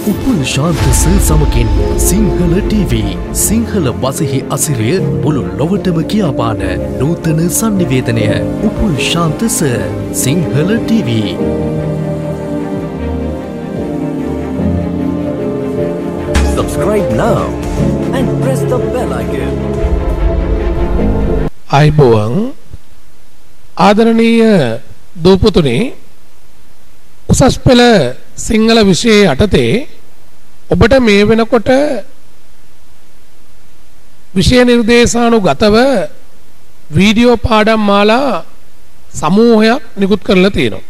Upul Shantha සමකින් Sinhala TV Sinhala වසහි අසිරිය මුළු ලොවටම කියාපාන නූතන සංනිවේදනය Upul Shantha Sinhala TV. Subscribe now and press the bell icon. අයිබෝවන් ආදරණීය දූපුතුනි, උසස් පෙළ සිංහල විෂය යටතේ ඔබට මේ වෙනකොට විෂය නිර්දේශානුගතව වීඩියෝ පාඩම් මාලා සමූහයක් නිකුත් කරලා තියෙනවා.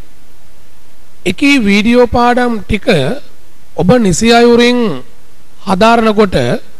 එකී වීඩියෝ පාඩම් ටික ඔබ නිසි අයුරින් හදාරනකොට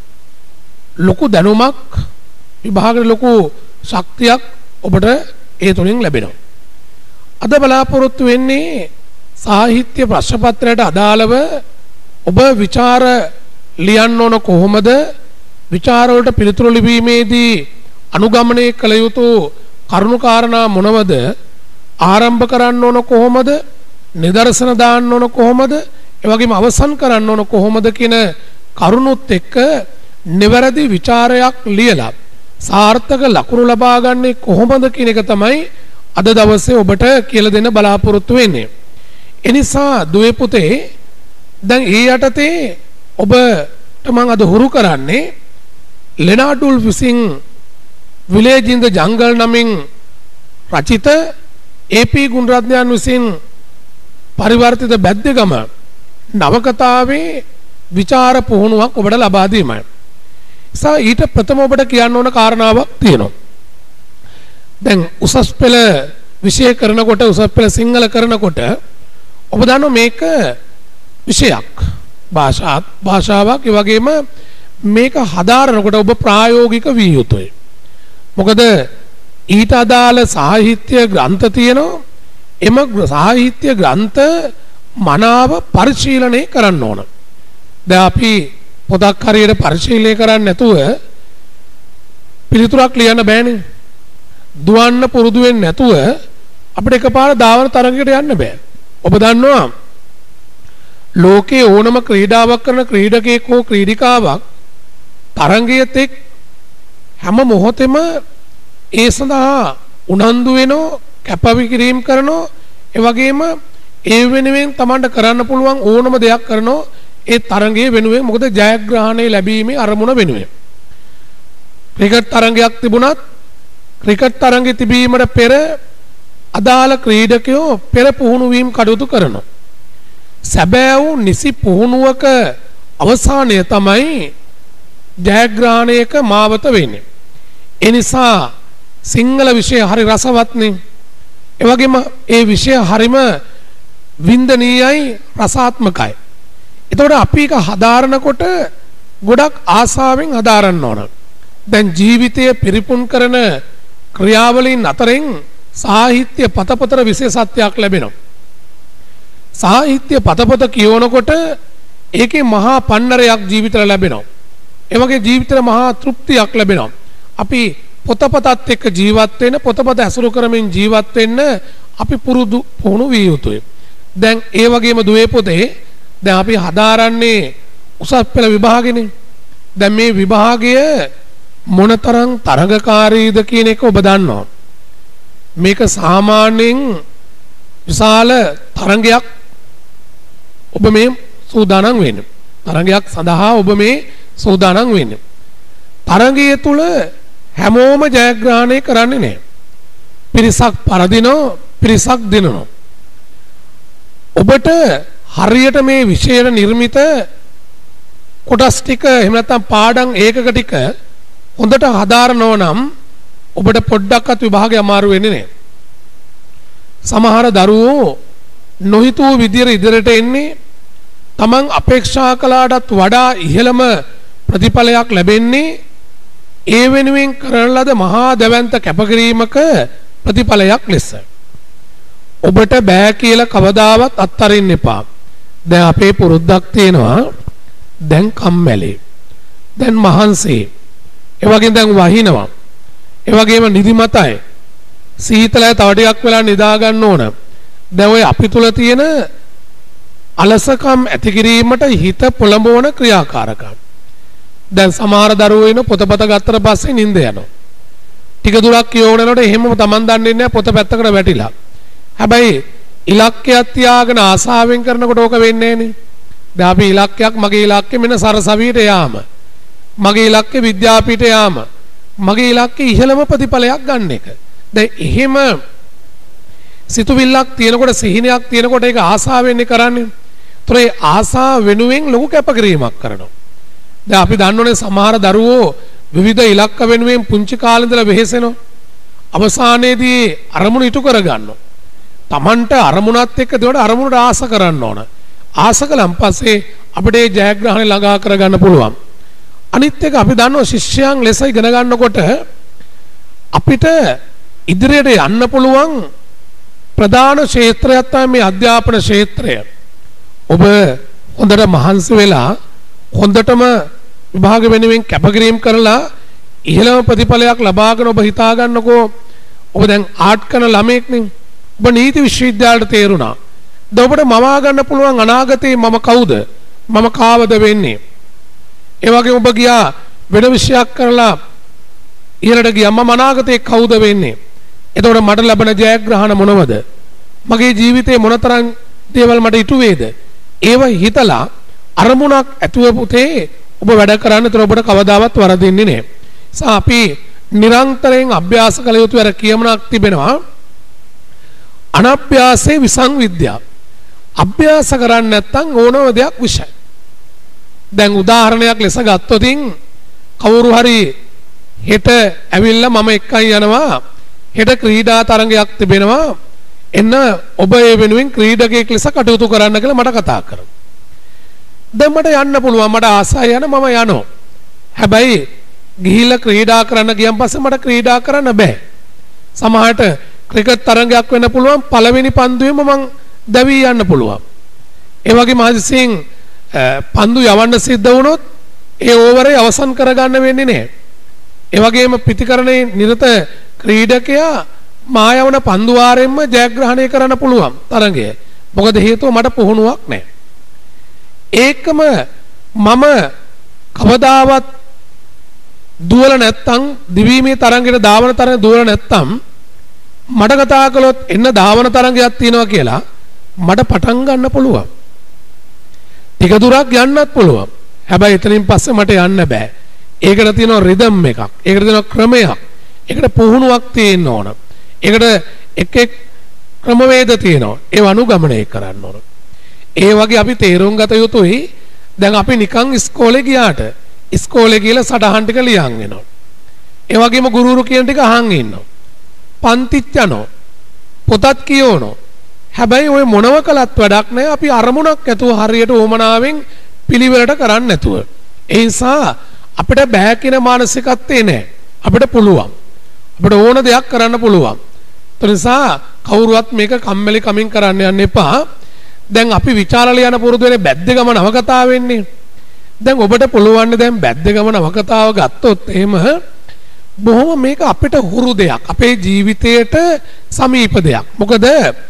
ලොකු දැනුමක් විභාගයේ ලොකු ශක්තියක් ඔබට ඒ තුලින් ලැබෙනවා. අද බලාපොරොත්තු වෙන්නේ සාහිත්‍ය ප්‍රශ්න පත්‍රයට අදාළව ඔබ විචාර ලියන්න ඕන කොහොමද, විචාර වලට පිළිතුරු ලිවීමේදී අනුගමනය කළ යුතු කරුණු කාරණා මොනවද, ආරම්භ කරන්න ඕන කොහොමද, නිදර්ශන දාන්න ඕන කොහොමද, ඒ වගේම අවසන් කරන්න ඕන කොහොමද කියන කරුණුත් එක්ක නිවැරදි විචාරයක් ලියලා සාර්ථක ලකුණු ලබා ගන්නේ කොහොමද කියන එක තමයි අද දවසේ ඔබට කියලා දෙන්න බලාපොරොත්තු වෙන්නේ. එනිසා දුවේ පුතේ, දැන් ඒ යටතේ ඔබට මම අද හුරු කරන්නේ ලෙනාඩ් වුල්ෆ් විසින් විලේජ් ඉන් ද ජංගල් නමින් රචිත ඒ.පී. ගුණරත්නයන් විසින් පරිවර්තිත බැද්දගම නවකතාවේ විචාර පුහුණුවක් ඔබට ලබා දීමයි. ඊට ප්‍රථම ඔබට කියන්න ඕන කාරණාවක් තියෙනවා. දැන් උසස් පෙළ විෂය කරනකොට, උසස් පෙළ සිංහල කරනකොට ඔබ දන්නවා මේක විෂයක්, භාෂාවක්. ඒ වගේම මේක හදාරනකොට ඔබ ප්‍රායෝගික විය යුතුයි. මොකද ඊට අදාළ සාහිත්‍ය ග්‍රන්ථ තියෙනවා. එම සාහිත්‍ය ග්‍රන්ථ මනාව පරිශීලනය කරන්න ඕන. දැන් අපි පොතක් හරියට පරිශීලනය කරන්නේ නැතුව පිළිතුරක් ලියන්න බෑනේ. දුවන්න පුරුදු වෙන්නේ නැතුව අපිට එකපාර ධාවන තරගයකට යන්න බෑ. ඔබ දන්නවා ලෝකයේ ඕනම ක්‍රීඩාවක් කරන ක්‍රීඩකයෙක් හෝ ක්‍රීඩිකාවක් තරගයට එක් හැම මොහොතෙම ඒ සඳහා උනන්දු වෙනෝ, කැපකිරීම කරනෝ, ඒ වගේම ඒ වෙනුවෙන් Tamanට කරන්න පුළුවන් ඕනම දෙයක් කරනෝ ඒ තරගයේ වෙනුවෙන්. මොකද ජයග්‍රහණය ලැබීමේ අරමුණ වෙනුවෙන්. ක්‍රිකට් තරගයක් තිබුණත් ක්‍රිකට් තරගයේ තිබීමට පෙර අදාළ ක්‍රීඩකයෝ පෙර පුහුණු වීම කටයුතු කරනවා. සැබෑ වූ නිසි පුහුණුවක අවසානය තමයි ජයග්‍රහණයක මාවත වෙන්නේ. ඒ නිසා සිංහල විෂය හරි රසවත්නේ. ඒ වගේම ඒ විෂය හරිම වින්දනීයයි, රසාත්මකයි. එතකොට අපි එක හදාරනකොට ගොඩක් ආසාවෙන් හදාරන්න ඕන. දැන් ජීවිතය පිරිපුන් කරන ක්‍රියාවලින් අතරින් සාහිත්‍ය පතපතර විශේෂත්වයක් ලැබෙනවා. සාහිත්‍ය පතපත කියවනකොට ඒකේ මහා පන්නරයක් ජීවිතයට ලැබෙනවා. ඒ වගේ ජීවිතේ මහා තෘප්තියක් ලැබෙනවා. අපි පොතපතත් එක්ක ජීවත් වෙන, පොතපත ඇසුරු කරමින් ජීවත් වෙන්න අපි පුහුණු විය යුතුයි. දැන් ඒ වගේම දුවේ පුතේ, දැන් අපි හදාරන්නේ උසස් පෙළ විභාගෙනේ. දැන් මේ විභාගය මොනතරම් තරඟකාරීද කියන එක ඔබ දන්නවා. මේක සාමාන්‍යයෙන් විශාල තරඟයක් ඔබ මේ සූදානම් වෙන්නේ. තරඟයක් සඳහා ඔබ මේ සූදානම් වෙන්නේ. තරඟය තුල හැමෝම ජයග්‍රහණය කරන්නේ නැහැ. පිරිසක් පරදිනෝ, පිරිසක් දිනනෝ. ඔබට හරියට මේ විෂයට නිර්මිත කොටස් ටික, එහෙම නැත්නම් පාඩම් ඒකක ටික හොඳට හදාරනෝ නම් ඔබට පොඩ්ඩක්වත් විභාගය අමාරු වෙන්නේ නැහැ. සමහර දරුවෝ නොහිතූ විදියට ඉදිරියට එන්නේ, Taman අපේක්ෂා කළාටත් වඩා ඉහළම ප්‍රතිඵලයක් ලැබෙන්නේ ඒ වෙනුවෙන් කරන ලද මහා දැවැන්ත කැපකිරීමක ප්‍රතිඵලයක් ලෙස. ඔබට බෑ කියලා කවදාවත් අත්හරින්න එපා. දැන් අපේ පුරුද්දක් තියෙනවා, දැන් කම්මැලි, දැන් මහන්සි, ඒ වගේම දැන් වහිනවා, ඒ වගේම නිදිමතයි, සීතලයි, තව ටිකක් වෙලා නිදා ගන්න ඕන. දැන් ඔය අපි තුල තියෙන අලසකම් ඇති කිරීමට හිත පොළඹවන ක්‍රියාකාරකම්. දැන් සමහර දරුවෝ ඉන්න පොතපත ගත්තට පස්සේ නිින්ද යනවා. ටික දුරක් කියවනකොට එහෙමම Taman දන්නේ නැහැ පොත පැත්තකට වැටිලා. හැබැයි ඉලක්කයක් තියාගෙන ආසාවෙන් කරනකොට ඕක වෙන්නේ නැහනේ. දැන් අපි ඉලක්කයක් මගේ ඉලක්කෙ මෙන්න සරසවියට යාම. මගේ ඉලක්කෙ විද්‍යාපීඨයට යාම. මගේ ඉලක්කෙ ඉහළම ප්‍රතිඵලයක් ගන්න එක. දැන් එහෙම සිතුවිල්ලක් තියෙනකොට සිහිනයක් තියෙනකොට ඒක ආසාවෙන්නේ කරන්නේ. ඒතර ඒ ආසාව වෙනුවෙන් ලොකු කැපකිරීමක් කරනවා. දැන් අපි දන්නෝනේ සමහර දරුවෝ විවිධ ඉලක්ක වෙනුවෙන් පුංචි කාලේ ඉඳලා වෙහෙසෙනවා. අවසානයේදී අරමුණු ඉටු කර ගන්නවා. Tamanට අරමුණත් එක්ක දෙවට අරමුණට ආස කරන්න ඕන. ආස කළන් පස්සේ අපිට ඒ ජයග්‍රහණය ළඟා කර ගන්න පුළුවන්. අනිත් එක අපි දන්නවා ශිෂ්‍යයන් ලෙස ඉගෙන ගන්නකොට අපිට ඉදිරියට යන්න පුළුවන් ප්‍රධාන ක්ෂේත්‍රයක් තමයි මේ අධ්‍යාපන ක්ෂේත්‍රය. ඔබ හොඳට මහන්සි වෙලා හොඳටම විභාග වෙනුවෙන් කැපකිරීම කරලා ඉහළම ප්‍රතිඵලයක් ලබාගෙන ඔබ හිතා ගන්නකෝ ඔබ දැන් ආර්ට් කරන ළමයෙක් නේ. ඔබ නීති විශ්වවිද්‍යාලයට තේරුණා. දැන් ඔබට මවා ගන්න පුළුවන් අනාගතේ මම කවුද? මම කාවද වෙන්නේ? ඒ වගේම ඔබ ගියා වෙන විෂයක් කරලා ඉහළට ගියා මම අනාගතේ කවුද වෙන්නේ? එතකොට මට ලැබෙන ජයග්‍රහණ මොනවද? මගේ ජීවිතේ මොනතරම් දේවල් මට ඉටු වේද? ඒව හිතලා අරමුණක් ඇතුව පුතේ ඔබ වැඩ කරන්න. ඒතර ඔබට කවදාවත් වරදින්නේ නැහැ. අපි නිරන්තරයෙන් අභ්‍යාස කළ යුතු අර කියමනක් තිබෙනවා. අනභ්‍යාසේ විසංවිද්‍යා. අභ්‍යාස කරන්නේ නැත්නම් ඕනම දෙයක් විෂය. දැන් උදාහරණයක් ලෙස ගත්තොත් කවුරු හරි හෙට ඇවිල්ලා මම එක්කයි යනවා. හෙට ක්‍රීඩා තරඟයක් තිබෙනවා. එන්න ඔබ ඒ වෙනුවෙන් ක්‍රීඩකයෙක් ලෙස කටයුතු කරන්න කියලා මට කතා කරනවා. දැන් මට යන්න පුළුවන්. මට ආසයි යන මම යනවා. හැබැයි ගිහිල්ලා ක්‍රීඩා කරන්න ගියන් පස්සේ මට ක්‍රීඩා කරන්න බෑ. සමහරට ක්‍රිකට් තරඟයක් වෙන්න පුළුවන්. පළවෙනි පන්දුවේම මං දැවී යන්න පුළුවන්. ඒ වගේම හදිසියෙන් පන්දු යවන්න සිද්ධ වුණොත් ඒ ඕවරේ අවසන් කරගන්න වෙන්නේ නැහැ. ඒ වගේම පිටිකරණේ නිරත ක්‍රීඩකයා මා යවන පන්දු වාරයෙන්ම ජයග්‍රහණය කරන්න පුළුවන් තරඟය. මොකද හේතුව මට පුහුණුවක් නැහැ. ඒකම මම කවදාවත් දුවල නැත්තම් දිවීමේ තරඟයට දාවන තරඟ දුවල නැත්තම් මට කතා කළොත් එන්න දාවන තරඟයක් තියෙනවා කියලා මට පටන් ගන්න පුළුවන්. ටික දුරක් යන්නත් පුළුවන්. හැබැයි එතනින් පස්සේ මට යන්න බෑ. ඒකට තියෙනවා රිද්ම් එකක්. ඒකට තියෙනවා ක්‍රමයක්. ඒකට පුහුණුවක් තියෙන්න ඕන. ඒකට එක් ක්‍රමවේද තියෙනවා. ඒව අනුගමනය කරන්න ඕන. ඒ වගේ අපි තේරුම් ගත යුතුයි. දැන් අපි නිකන් ඉස්කෝලේ ගියාට ඉස්කෝලේ කියලා සටහන් ටික ලියන් වෙනවා. ඒ වගේම ගුරුවරු කියන ටික අහන් ඉන්නවා. පන්තිත් යනවා. පොතත් කියවනවා. හැබැයි ඔය මොනව කළත් වැඩක් නැහැ. අපි අරමුණක් ඇතුව හරියට ඕමනාවෙන් පිළිවෙලට කරන්නේ නැතුව. ඒ නිසා අපිට බෑ කියන මානසිකත්වේ නැහැ. අපිට පුළුවන්. අපිට ඕන දෙයක් කරන්න පුළුවන්. ඒ නිසා කවුරුවත් මේක කම්මැලි කමින් කරන්න යන්න එපා. දැන් අපි විචාරල යන පුරුදු වෙන්නේ බැද්දගම නවකතාව වෙන්නේ. දැන් ඔබට පුළුවන් දැන් බැද්දගම නවකතාව ගත්තොත් එහෙම බොහොම මේක අපිට හුරු දෙයක්. අපේ ජීවිතයට සමීප දෙයක්. මොකද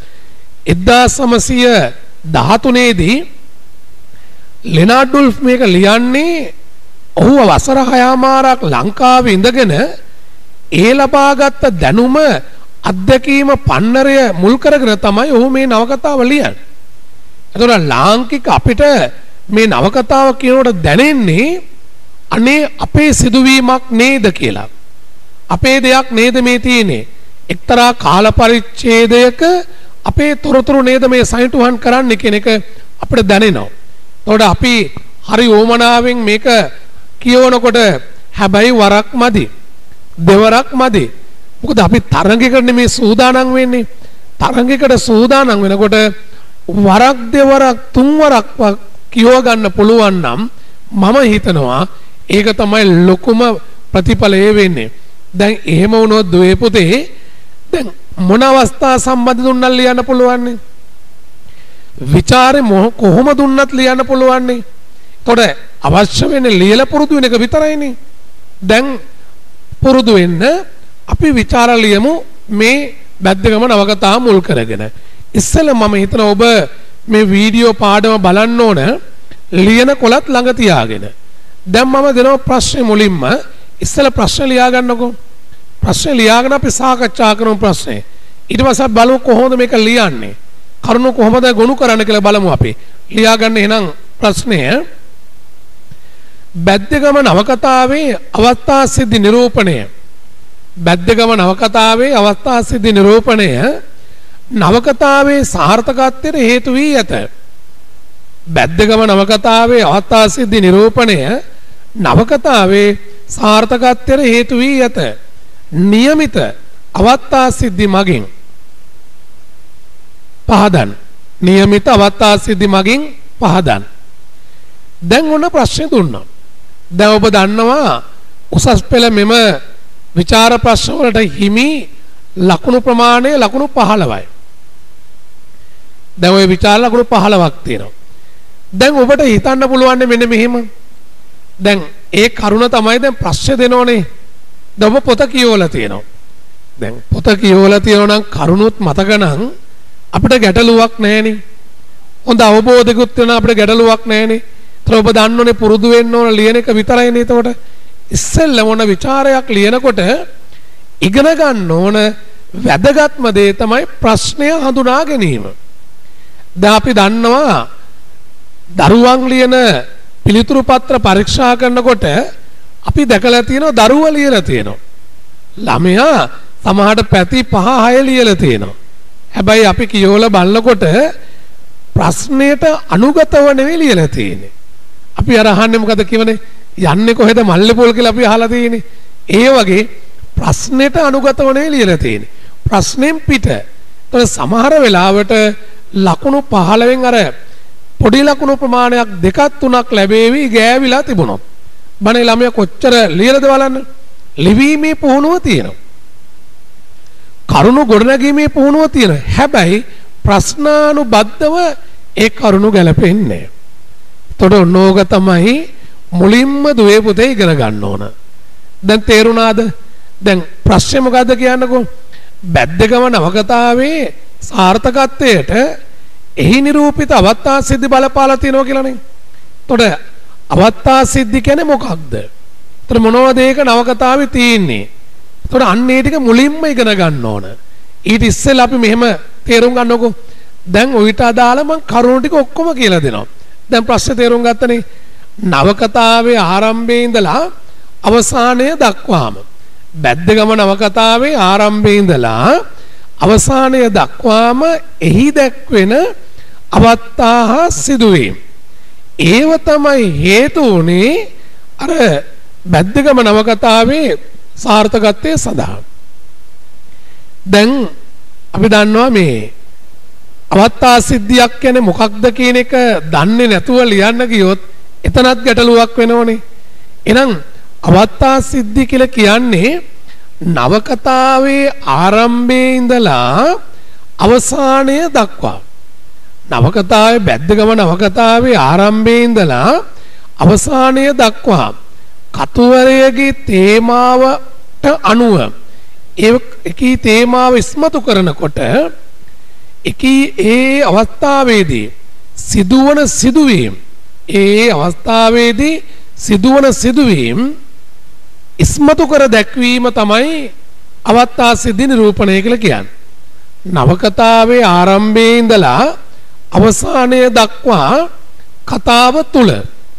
1913 දී ලෙනාඩ් ඩුල්ෆ් මේක ලියන්නේ ඔහු වසර 6මාරක් ලංකාවේ ඉඳගෙන ඒ ලබාගත් දැනුම අත්දැකීම පන්නරය මුල් කරගෙන තමයි ඔහු මේ නවකතාව ලියන්නේ. එතකොට ලාංකික අපිට මේ නවකතාව කියනකොට දැනෙන්නේ අනේ අපේ සිදුවීමක් නේද කියලා. අපේ දෙයක් නේද මේ තියෙන්නේ. එක්තරා කාල පරිච්ඡේදයක අපේ තොරතුරු නේද මේ සයින්ටුහන් කරන්න කියන එක අපිට දැනෙනවා. එතකොට අපි හරි ඕමනාවෙන් මේක කියවනකොට හැබැයි වරක් මදි. දෙවරක් මදි. මොකද අපි තරඟයකට නෙමේ සූදානම් වෙන්නේ. තරඟයකට සූදානම් වෙනකොට වරක් දෙවරක් තුන්වරක් කියව ගන්න පුළුවන් නම් මම හිතනවා ඒක තමයි ලොකුම ප්‍රතිඵලය වෙන්නේ. දැන් එහෙම වුණොත් දුවේ පුතේ දැන් මොන අවස්ථා සම්බන්ධ දුන්නත් ලියන්න පුළුවන් නේ. විචාරේ කොහොම දුන්නත් ලියන්න පුළුවන් නේ. ඒතොර අවශ්‍ය වෙන්නේ ලියලා පුරුදු වෙන එක විතරයිනේ. දැන් පුරුදු වෙන්න අපි විචාර ලියමු මේ බැද්දගම නවකතාව මුල් කරගෙන. ඉස්සෙල්ලා මම හිතනවා ඔබ මේ වීඩියෝ පාඩම බලන්න ඕන ලියන කොලත් ළඟ තියාගෙන. දැන් මම දෙනවා ප්‍රශ්නේ මුලින්ම ඉස්සෙල්ලා ප්‍රශ්න ලියා ගන්නකෝ. ප්‍රශ්නේ ලියාගෙන අපි සාකච්ඡා කරමු ප්‍රශ්නේ. ඊට පස්සේ බලමු කොහොමද මේක ලියන්නේ. කරුණු කොහොමද ගොනු කරන්න කියලා බලමු අපි. ලියා ගන්න එහෙනම් ප්‍රශ්නය. බැද්දගම නවකතාවේ අවස්ථා සිද්ධි නිරූපණය. බැද්දගම නවකතාවේ අවස්ථා සිද්ධි නිරූපණය නවකතාවේ සාර්ථකත්වයට හේතු වී ඇත. බැද්දගම නවකතාවේ අවස්ථා සිද්ධි නිරූපණය නවකතාවේ සාර්ථකත්වයට හේතු වී ඇත. નિયમિત අවස්ථා සිද්ධි මගින් පහදන්. નિયમિત අවස්ථා සිද්ධි මගින් පහදන්. දැන් ඔන්න ප්‍රශ්නේ දුන්නා. දැන් ඔබ දන්නවා උසස් පෙළ මෙම විචාර ප්‍රශ්න වලට හිමි ලකුණු ප්‍රමාණය ලකුණු 15යි. දැන් ওই විචාර ලකුණු 15ක් තියෙනවා. දැන් ඔබට හිතන්න පුළුවන් මෙන්න මෙහෙම. දැන් ඒ කරුණ තමයි දැන් ප්‍රශ්න දෙනෝනේ. දැන් ඔබ පොත කියවලා තියෙනවා. දැන් පොත කියවලා තියෙනවා නම් කරුණුත් මතක නම් අපිට ගැටලුවක් නැහෙනේ. හොඳ අවබෝධයකුත් වෙන අපිට ගැටලුවක් නැහෙනේ. ඒතර ඔබ දන්න ඕනේ පුරුදු වෙන්න ඕන ලියන එක විතරයිනේ. එතකොට ඉස්සෙල්ලා මොන ਵਿਚාරයක් ලියනකොට ඉගෙන ගන්න ඕන වැදගත්ම දේ තමයි ප්‍රශ්නය හඳුනා ගැනීම. දැන් අපි දන්නවා දරුවන් ලියන පිළිතුරු පත්‍ර පරීක්ෂා කරනකොට අපි දැකලා තියෙනවා දරුවා ලියලා තියෙනවා. ළමයා සමහරට පැති 5-6 ලියලා තියෙනවා. හැබැයි අපි කියවලා බලනකොට ප්‍රශ්නයට අනුගතව නෙවෙයි ලියලා තියෙන්නේ. අපි අර අහන්නේ මොකද කියවනේ යන්නේ කොහෙද මල්ලේපොල් කියලා අපි අහලා තියෙන්නේ. ඒ වගේ ප්‍රශ්නෙට අනුගතව නෙවෙයි ලියලා තියෙන්නේ. ප්‍රශ්නෙන් පිට. ඒතර සමහර වෙලාවට ලකුණු 15න් අර පොඩි ලකුණු ප්‍රමාණයක් 2-3ක් ලැබෙවි ගෑවිලා තිබුණොත්. බණේ ළමයා කොච්චර ලියලාද බලන්න. ලිවීමේ පුහුණුව තියෙනවා. කරුණු ගොඩනැගීමේ පුහුණුව තියෙනවා. හැබැයි ප්‍රශ්නානුබද්ධව ඒ කරුණු ගැලපෙන්නේ. එතකොට ඕක තමයි මුලින්ම දුවේ පුතේ ඉගෙන ගන්න ඕන. දැන් තේරුණාද? දැන් ප්‍රශ්නේ මොකද්ද කියන්නකෝ? බැද්දගම නවකතාවේ සාර්ථකත්වයට එහි නිරූපිත අවස්ථා සිද්ධි බලපාලා තියෙනවා කියලානේ. එතකොට අවස්ථා සිද්ධි කියන්නේ මොකක්ද? එතකොට මොනවද ඒක නවකතාවේ තියෙන්නේ? එතකොට අන්න ඒ ටික මුලින්ම ඉගෙන ගන්න ඕන. ඊට ඉස්සෙල්ලා අපි මෙහෙම තේරුම් ගන්නකො. දැන් ඔయిత අදාළ මම කරුණු ටික ඔක්කොම කියලා දෙනවා. දැන් ප්‍රශ්නේ තේරුම් ගත්තනේ. නවකතාවේ ආරම්භයේ ඉඳලා අවසානය දක්වාම බැද්දගම නවකතාවේ ආරම්භයේ ඉඳලා අවසානය දක්වාම එහි දැක්වෙන අවස්ථා සිදුවීම්. ඒව තමයි හේතු උනේ අර බැද්දගම නවකතාවේ සාර්ථකත්වයේ සඳහා. දැන් අපි දන්නවා මේ අවස්ථා සිද්ධියක් කියන්නේ මොකක්ද කියන එක දන්නේ නැතුව ලියන්න ගියොත් එතනත් ගැටලුවක් වෙනවනේ. එහෙනම් අවස්ථා සිද්ධි කියලා කියන්නේ නවකතාවේ ආරම්භයේ ඉඳලා අවසානය දක්වා. නවකතාවේ බැද්දගම නවකතාවේ ආරම්භයේ ඉඳලා අවසානය දක්වා කතුවරයගේ තේමාවට අනුව එකී තේමාව ඉස්මතු කරනකොට එකී ඒ අවස්ථාවේදී සිදුවන සිදුවීම් ඉස්මතු කර දැක්වීම තමයි අවස්ථා සිද්ධි නිරූපණය කියලා කියන්නේ. නවකතාවේ ආරම්භයේ ඉඳලා අවසානය දක්වා කතාව තුල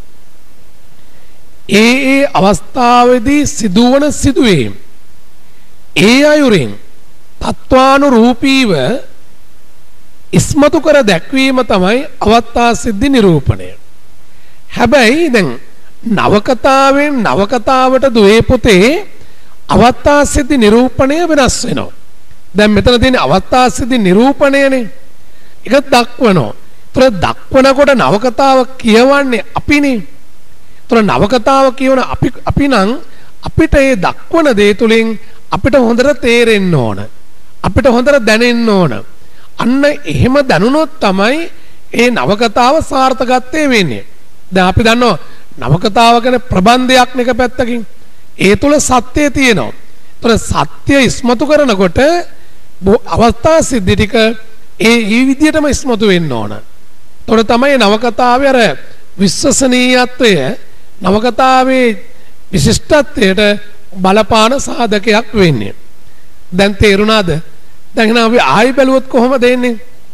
ඒ අවස්ථාවේදී සිදුවන සිදුවීම් ඒ අයුරින් තත්වානුරූපීව ඉස්මතු කර දැක්වීම තමයි අවස්ථා සිද්ධි නිරූපණය. හැබැයි දැන් නවකතාවෙන් නවකතාවට දුවේ පුතේ අවස්ථා සිද්ධි නිරූපණය වෙනස් වෙනවා. දැන් මෙතන තියෙන අවස්ථා සිද්ධි නිරූපණයනේ. ඒක දක්වනවා. ඒතර දක්වනකොට නවකතාව කියවන්නේ අපිනේ. ඒතර නවකතාව කියවන අපි නම් අපිට ඒ දක්වන දේ තුලින් අපිට හොඳට තේරෙන්න ඕන. අපිට හොඳට දැනෙන්න ඕන. අන්න එහෙම දැනුනොත් තමයි ඒ නවකතාව සාර්ථකත්වයේ වෙන්නේ. දැන් අපි දන්නවා නවකතාව කියන්නේ ප්‍රබන්ධයක් නෙක පැත්තකින්. ඒ තුල සත්‍යය තියෙනවා. ඒතර සත්‍ය ඉස්මතු කරනකොට අවස්ථා සිද්ධි ටික ඒ විදිහටම ඉස්මතු වෙන්න ඕන. තොර තමයි නවකතාවේ අර විශ්වසනීයත්වය නවකතාවේ විශිෂ්ටත්වයට බලපාන සාධකයක් වෙන්නේ. දැන් තේරුණාද? දැන් අපි ආයි බැලුවොත් කොහොමද එන්නේ?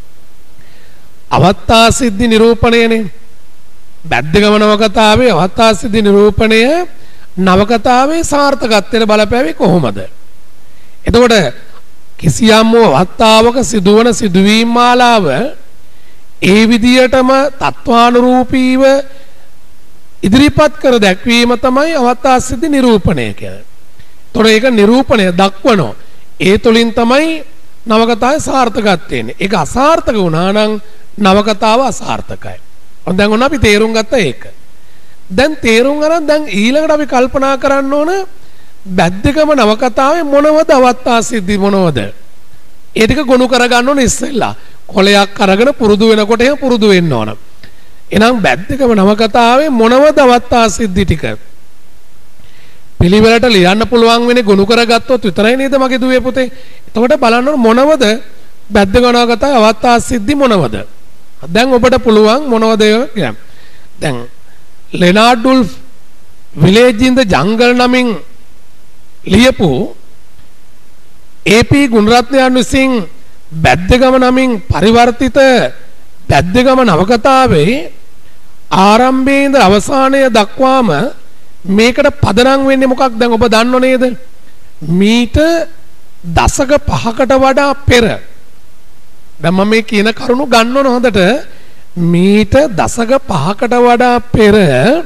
අවත්තා සිද්ධි නිරූපණයනේ. බැද්දගම නවකතාවේ අවත්තා සිද්ධි නිරූපණය නවකතාවේ සාර්ථකත්වයට බලපෑවේ කොහොමද? එතකොට කිසියම් අවස්ථාවක සිදුවන සිදුවීම් මාලාව ඒ විදියටම තත්වානුරූපීව ඉදිරිපත් කර දැක්වීම තමයි අවස්ථා සිද්ධි නිරූපණය කියන්නේ. එතකොට ඒක නිරූපණය දක්වනවා. ඒ තුලින් තමයි නවකතාවේ සාර්ථකත්වය එන්නේ. ඒක අසාර්ථක වුණා නම් නවකතාව අසාර්ථකයි. දැන් ඔන්න අපි තේරුම් ගත්තා ඒක. දැන් තේරුම් අරන් දැන් ඊළඟට අපි කල්පනා කරන්න ඕන බැද්දකම නවකතාවේ මොනවද අවස්ථා සිද්ධි මොනවද? ඒ ටික ගොනු කරගන්න ඕන ඉස්සෙල්ලා. කොලයක් අරගෙන පුරුදු වෙනකොට එහෙම පුරුදු වෙන්න ඕන. එහෙනම් බැද්දකම නවකතාවේ මොනවද අවස්ථා සිද්ධි ටික? පිළිවෙලට ලියන්න පුළුවන් වෙන්නේ ගොනු කරගත්තොත් විතරයි නේද මගේ දුවේ පුතේ? එතකොට බලන්න ඕන මොනවද බැද්දකම නවකතාවේ අවස්ථා සිද්ධි මොනවද? දැන් ඔබට පුළුවන් මොනවද කියන්නේ? දැන් Leonard ඩුල්ෆ් village in the Jungle නමින් ලියපු AP ගුණරත්නයන් විසින් බැද්දගම නමින් පරිවර්තිත බැද්දගම නවකතාවේ ආරම්භයේ ඉඳ අවසානය දක්වාම මේකට පදනම් වෙන්නේ මොකක්ද? දැන් ඔබ දන්නව නේද? මීට දශක 5කට වඩා පෙර. දැන් මම මේ කියන කරුණු ගන්න ඕන හොඳට. මීට දශක 5කට වඩා පෙර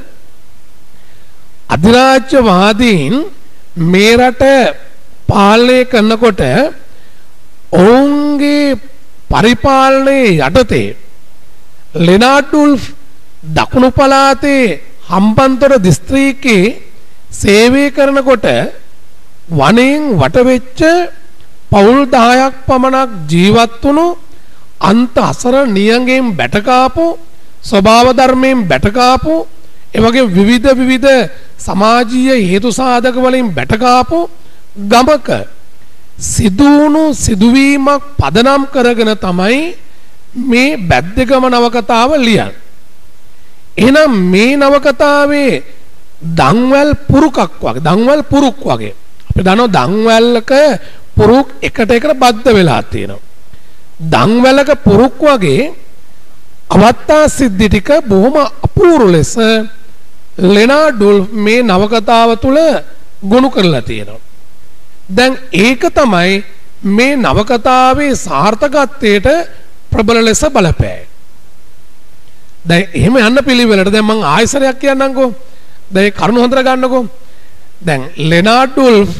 අධිරාජ්‍යවාදීන් මේ රට පාලනය කරනකොට ඔවුන්ගේ පරිපාලනයේ යටතේ ලෙනාඩ් ඩුල්ෆ් දකුණු පළාතේ හම්බන්තොට දිස්ත්‍රික්කයේ සේවය කරනකොට වනයෙන් වටවෙච්ච පවුල් 10ක් පමණක් ජීවත් වුණු අන්ත අසර නියඟෙන් බැටකාපු ස්වභාව ධර්මයෙන් බැටකාපු එවගේ විවිධ සමාජීය හේතු සාධක වලින් බැටකාපු ගමක සිදුවුණු සිදුවීමක් පදනම් කරගෙන තමයි මේ බැද්දගම නවකතාව ලියන්නේ. එහෙනම් මේ නවකතාවේ දන්වැල් පුරුකක් වගේ දන්වැල් පුරුක් වගේ අපි දන්නවා දන්වැල්ලක පුරුක් එකට බද්ධ වෙලා තියෙනවා. දන්වැලක පුරුක් වගේ අවස්ථා සිද්ධි ටික බොහොම අපූර්ව ලෙස ලෙනාඩ් ඩුල්ෆ් මේ නවකතාව තුළ ගොනු කරලා තියෙනවා. දැන් ඒක තමයි මේ නවකතාවේ සාර්ථකත්වයට ප්‍රබල ලෙස බලපෑයි. දැන් එහෙම යන්න පිළිවෙලට දැන් මම ආයසරයක් කියන්නම්කෝ. දැන් ඒ කරුණු හොඳට ගන්නකෝ. දැන් ලෙනාඩ් ඩුල්ෆ්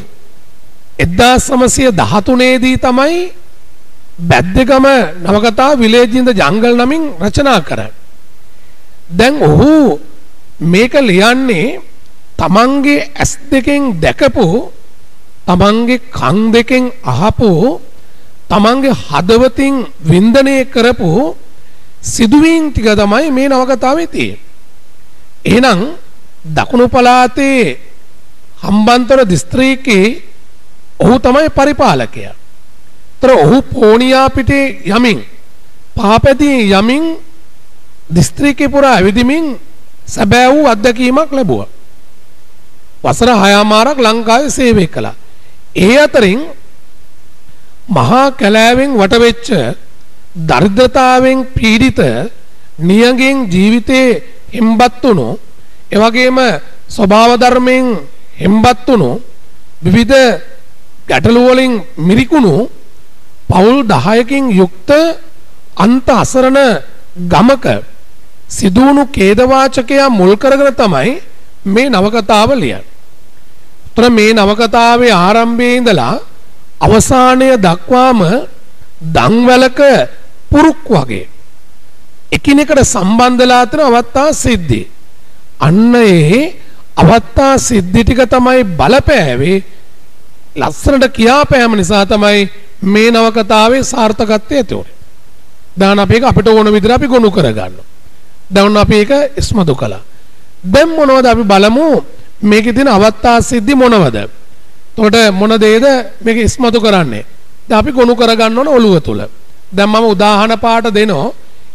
1913 දී තමයි බැද්දගම නවකතාව විලේජ් ඉන් ද ජංගල් නමින් රචනා කරන්නේ. දැන් ඔහු මේක ලියන්නේ තමන්ගේ ඇස් දෙකෙන් දැකපු තමන්ගේ කන් දෙකෙන් අහපු තමන්ගේ හදවතින් වින්දනය කරපු සිදුවීම් ටික තමයි මේ නවකතාවේ තියෙන්නේ. එහෙනම් දකුණු පළාතේ හම්බන්තොට දිස්ත්‍රික්කයේ ඔහු තමයි පරිපාලකයා. තර ඔහු පෝනියා පිටේ යමින් පාපැදී යමින් දිස්ත්‍රික්කේ පුරා ඇවිදිමින් සැබෑ වූ අත්දැකීමක් ලැබුවා. වසර 6මාරක් ලංකාවේ සේවය කළා. ඒ අතරින් මහා කැලෑවෙන් වටවෙච්ච දරිද්‍රතාවෙන් පීඩිත නියඟෙන් ජීවිතේ හෙම්බත් වුණු එවැගේම ස්වභාව ධර්මයෙන් හෙම්බත් වුණු විවිධ ගැටලු වලින් මිරිකුණු පවුල් 10කින් යුක්ත අන්ත අසරණ ගමක සිදුවුණු ඛේදවාචකයා මුල් කරගෙන තමයි මේ නවකතාව ලියන්නේ. උතර මේ නවකතාවේ ආරම්භයේ ඉඳලා අවසානය දක්වාම දන්වැලක පුරුක් වගේ එකිනෙකට සම්බන්ධලා තියෙන අවස්ථා සිද්ධි. අන්න ඒ අවස්ථා සිද්ධි ටික තමයි බලපෑවේ ලස්සනට කියාපෑම නිසා තමයි මේ නවකතාවේ සාර්ථකත්වය ඇති වුනේ. දැන් අපි ඒක අපිට ඕන විදිහට අපි ගොනු කරගන්නවා. දැන් අපි ඒක ඉස්මතු කළා. දැන් මොනවද අපි බලමු මේකේ තියෙන අවස්ථා සිද්ධි මොනවද? එතකොට මොන දේද මේක ඉස්මතු කරන්නේ? දැන් අපි ගොනු කරගන්න ඕන ඔළුව තුල. දැන් මම උදාහරණ පාඩ දෙනවා.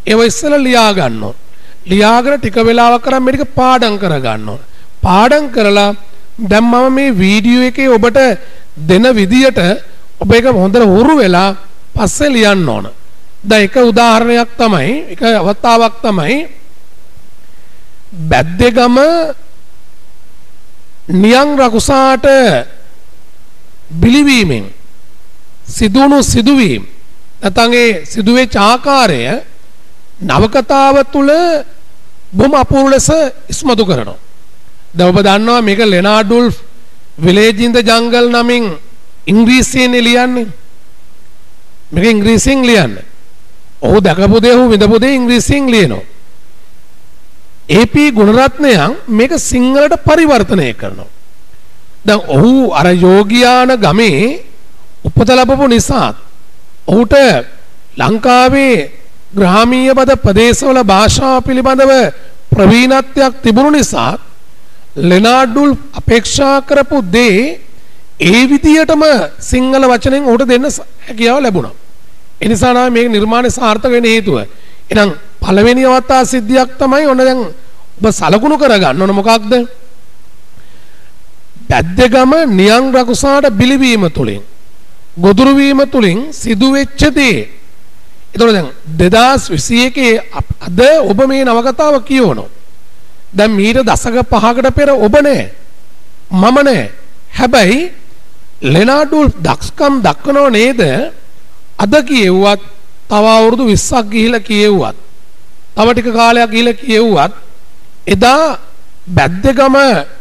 ඒව ඉස්සෙල්ලා ලියා ගන්න ඕන. ලියාගෙන ටික වෙලාවක් කරන් මේක පාඩම් කර ගන්න ඕන. පාඩම් කරලා දැන් මම මේ වීඩියෝ එකේ ඔබට දෙන විදියට ඔබ ඒක හොඳට හුරු වෙලා පස්සේ ලියන්න ඕන. දැන් එක උදාහරණයක් තමයි, එක අවස්ථාවක් තමයි බැද්දේගම නියං රකුසාට බිලිවීමෙන් සිදුණු සිදුවීම් නැත්නම් ඒ සිදුවෙච්ච ආකාරය නවකතාව තුළ බොහොම අපූර්ව ලෙස ඉස්මතු කරනවා. දැන් ඔබ දන්නවා මේක Leonard Woolf Village in the Jungle නමින් ඉංග්‍රීසියෙන් ලියන්නේ. මේක ඉංග්‍රීසියෙන් ලියන්නේ. ඔහු දැකපු දේ ඔහු විඳපු දේ ඉංග්‍රීසියෙන් ලියනවා. ඒ.පී. ගුණරත්නයන් මේක සිංහලට පරිවර්තනය කරනවා. දැන් ඔහු අර යෝගියාන ගමේ උපත ලැබපු නිසා ඔහුට ලංකාවේ ග්‍රාමීය පද ප්‍රදේශවල භාෂාව පිළිබඳව ප්‍රවීණත්වයක් තිබුණු නිසා ලෙනාඩ් වුල්ෆ් අපේක්ෂා කරපු දේ ඒ විදියටම සිංහල වචනෙන් ඔහුට දෙන්න හැකියාව ලැබුණා. ඒ නිසා තමයි මේ නිර්මාණය සාර්ථක වෙන්න හේතුව. එහෙනම් පළවෙනි අවස්ථා සිද්ධියක් තමයි ඔන්න දැන් ඔබ සලකුණු කරගන්න ඕන මොකක්ද? බැද්දේගම නියං රකුසාට බිලිවීම තුලින් ගොදුරු වීම තුලින් සිදුවෙච්ච දේ. ඒතකොට දැන් 2021 අද ඔබ මේ නවකතාව කියවනවා. දැන් මීට දශක 5කට පෙර ඔබ නෑ මම නෑ. හැබැයි ලෙනාඩ් වුල්ෆ් දක්ෂකම් දක්වනව නේද? අද කියෙව්වත් තව අවුරුදු 20ක් ගිහිලා කියෙව්වත් තව ටික කාලයක් ගිහිලා කියෙව්වත් එදා බැද්දේගම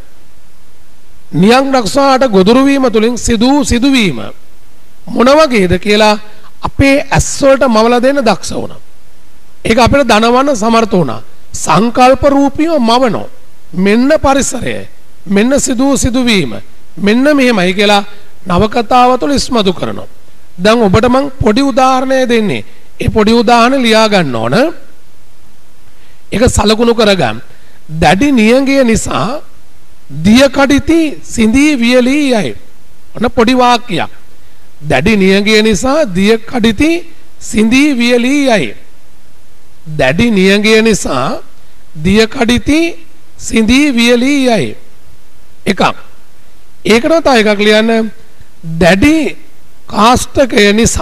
නියං රක්ෂාට ගොදුරු වීම තුලින් සිදුවීම මොන වගේද කියලා අපේ ඇස් වලට මවලා දෙන්න දක්ෂ වුණා. ඒක අපිට දනවන්න සමර්ථ වුණා. සංකල්ප රූපීව මවනෝ. මෙන්න පරිසරය. මෙන්න සිදුවීම. මෙන්න මෙහෙමයි කියලා නවකතාව තුළ ඉස්මතු කරනවා. දැන් ඔබට මම පොඩි උදාහරණයක් දෙන්නේ. ඒ පොඩි උදාහරණ ලියා ගන්න ඕන. ඒක සලකුණු කරගන්න. දැඩි නියඟය නිසා දිය කඩਿੱති සිඳී වියලී යයි. ඔන්න පොඩි වාක්‍යයක්. දැඩි නියඟය නිසා දිය කඩਿੱති සිඳී වියලී යයි. දැඩි නියඟය නිසා දිය කඩਿੱති සිඳී වියලී යයි. එකක්. ඒකට තව එකක් ලියන්න. දැඩි කාෂ්ඨකය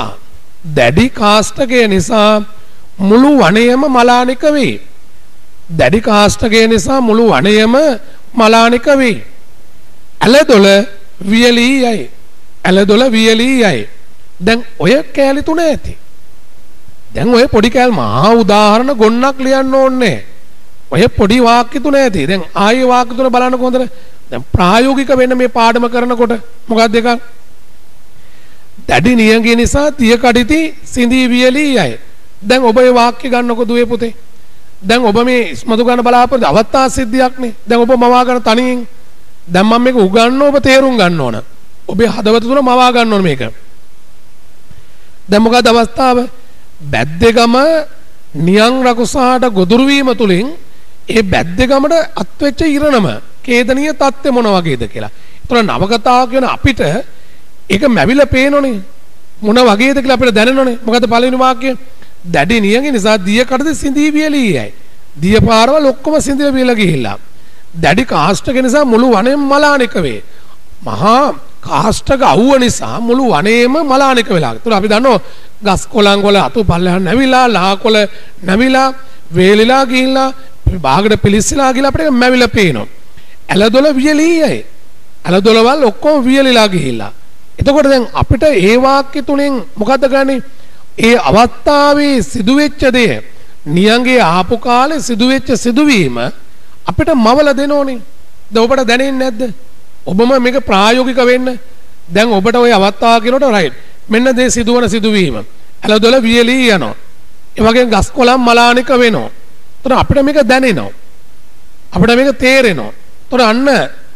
නිසා මුළු වනයේම මලානික වේ. දැඩි කාෂ්ඨකය නිසා මුළු වනයේම මලානික වේ. ඇලදොල වියලී යයි. ඇලදොල වියලී යයි. දැන් ඔය කෑලි තුන ඇති. දැන් ඔය පොඩි කෑල් මහා උදාහරණ ගොන්නක් ලියන්න ඕනේ. ඔය පොඩි වාක්‍ය තුන ඇති. දැන් ආයේ වාක්‍ය තුන බලන්න කොහොමද? දැන් ප්‍රායෝගික වෙන්න මේ පාඩම කරනකොට මොකක්ද එකක්? දැඩි නියඟය නිසා තිය කඩਿੱති සිඳී වියලී යයි. දැන් ඔබ මේ වාක්‍ය ගන්නකො දුවේ පුතේ. දැන් ඔබ මේ ඉස්මතු ගන්න බලාපොරොත්තු අවස්ථා සිද්ධියක්නේ. දැන් ඔබ මවා ගන්න තනියෙන්. දැන් මම මේක උගන්වන්න ඔබ තේරුම් ගන්න ඕන. ඔබේ හදවත තුන මවා ගන්න ඕන මේක. දැන් මොකද අවස්ථාව? බැද්දේගම නියං රකුසාට ගොදුරු වීම තුලින් ඒ බැද්දේගමට අත්වෙච්ච ඉරණම කේදනීය තත්ත්වය මොන වගේද කියලා. ඒතර නවකතාව කියන අපිට ඒක මැවිලා පේනෝනේ. මොන වගේද කියලා අපිට දැනෙනෝනේ. මොකද පළවෙනි වාක්‍යය දැඩි නියඟ නිසා දිය කඩද සිඳී වියලී යයි. දිය පාරවල් ඔක්කොම සිඳී වියලා ගිහිල්ලා. දැඩි කාෂ්ඨක නිසා මුළු වනයේම මලානික වේ. මහා කාෂ්ඨක අවුව නිසා මුළු වනයේම මලානික වෙලා. ඒතර අපි දන්නවා ගස් කොළන් වල අතු පල්ලෙහා නැවිලා, ලා කොළ නැවිලා, වේලිලා ගිහිල්ලා, බාගට පිලිස්සලා ගිහිල්ලා අපිට මැවිලා පේනවා. ඇලදොල වියලී යයි. ඇලදොලවල් ඔක්කොම වියලිලා ගිහිල්ලා. එතකොට දැන් අපිට ඒ වාක්‍ය තුලින් මොකද්ද ගන්නේ? ඒ අවස්ථාවේ සිදුවෙච්ච දේ නියඟේ ආපු කාලේ සිදුවෙච්ච සිදුවීම අපිට මවල දෙනෝනේ. දැන් ඔබට දැනෙන්නේ නැද්ද? ඔබම මේක ප්‍රායෝගික වෙන්න. දැන් ඔබට ওই අවස්ථාව කියනකොට රයිට්. මෙන්න දේ සිදුවන සිදුවීම. ඇලදොල වියලී යනවා. ඒ වගේම ගස් කොළන් මලානික වෙනවා. ඒතර අපිට මේක දැනෙනවා. අපිට මේක තේරෙනවා. ඒතර අන්න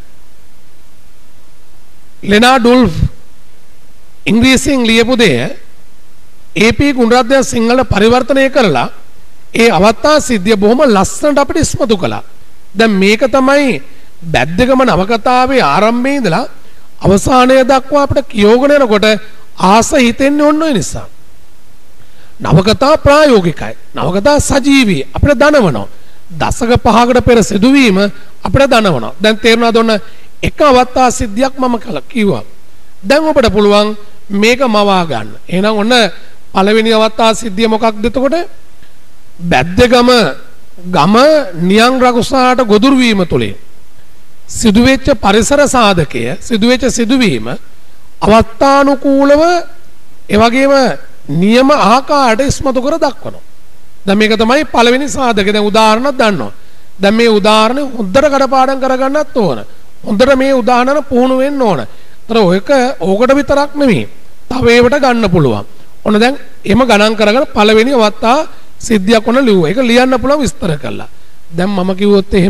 ලෙනාඩ් වුල්ෆ් ඉංග්‍රීසියෙන් ලියපු දේ ඒ.පී. ගුණරත්නයන් සිංහලට පරිවර්තනය කරලා ඒ අවස්ථා සිද්ධිය බොහොම ලස්සනට අපිට ඉස්මතු කළා. දැන් මේක තමයි බැද්දේගම නවකතාවේ ආරම්භයේ ඉඳලා අවසානය දක්වා අපිට කියවගෙන යනකොට ආස හිතෙන්නේ ඔන්න ඔය නිසා. නවකතාව ප්‍රායෝගිකයි. නවකතා සජීවී අපිට දනවනවා. දශක 5කට පෙර සිදුවීම අපිට දනවනවා. දැන් තේරුණාද ඔන්න එක අවස්ථා සිද්ධියක් මම කිව්වා. දැන් ඔබට පුළුවන් මේක මවා ගන්න. එහෙනම් ඔන්න පළවෙනි අවස්ථා සිද්ධිය මොකක්ද එතකොට? බැද්දගම ගම නියං රකුසාට ගොදුරු වීම තුලින් සිදුවෙච්ච පරිසර සාධකය සිදුවෙච්ච සිදුවීම අවස්ථානුකූලව ඒ වගේම නියම ආකාරයට ඉස්මතු කර දක්වනවා. දැන් මේක තමයි පළවෙනි සාධකය. දැන් උදාහරණයක් ගන්නවා. දැන් මේ උදාහරණය හොඳට කඩපාඩම් කරගන්නත් ඕන. හොඳට මේ උදාහරණ පුහුණු වෙන්න ඕන. ඒතර ඕකට විතරක් නෙමෙයි. තව ඒවට ගන්න පුළුවන්. ඔන්න දැන් එහෙම ගණන් කරගෙන පළවෙනි අවස්ථා සිද්ධියක් ඔන්න ලිව්වා. ඒක ලියන්න පුළුවන් විස්තර කරලා. දැන් මම කිව්වොත් එහෙම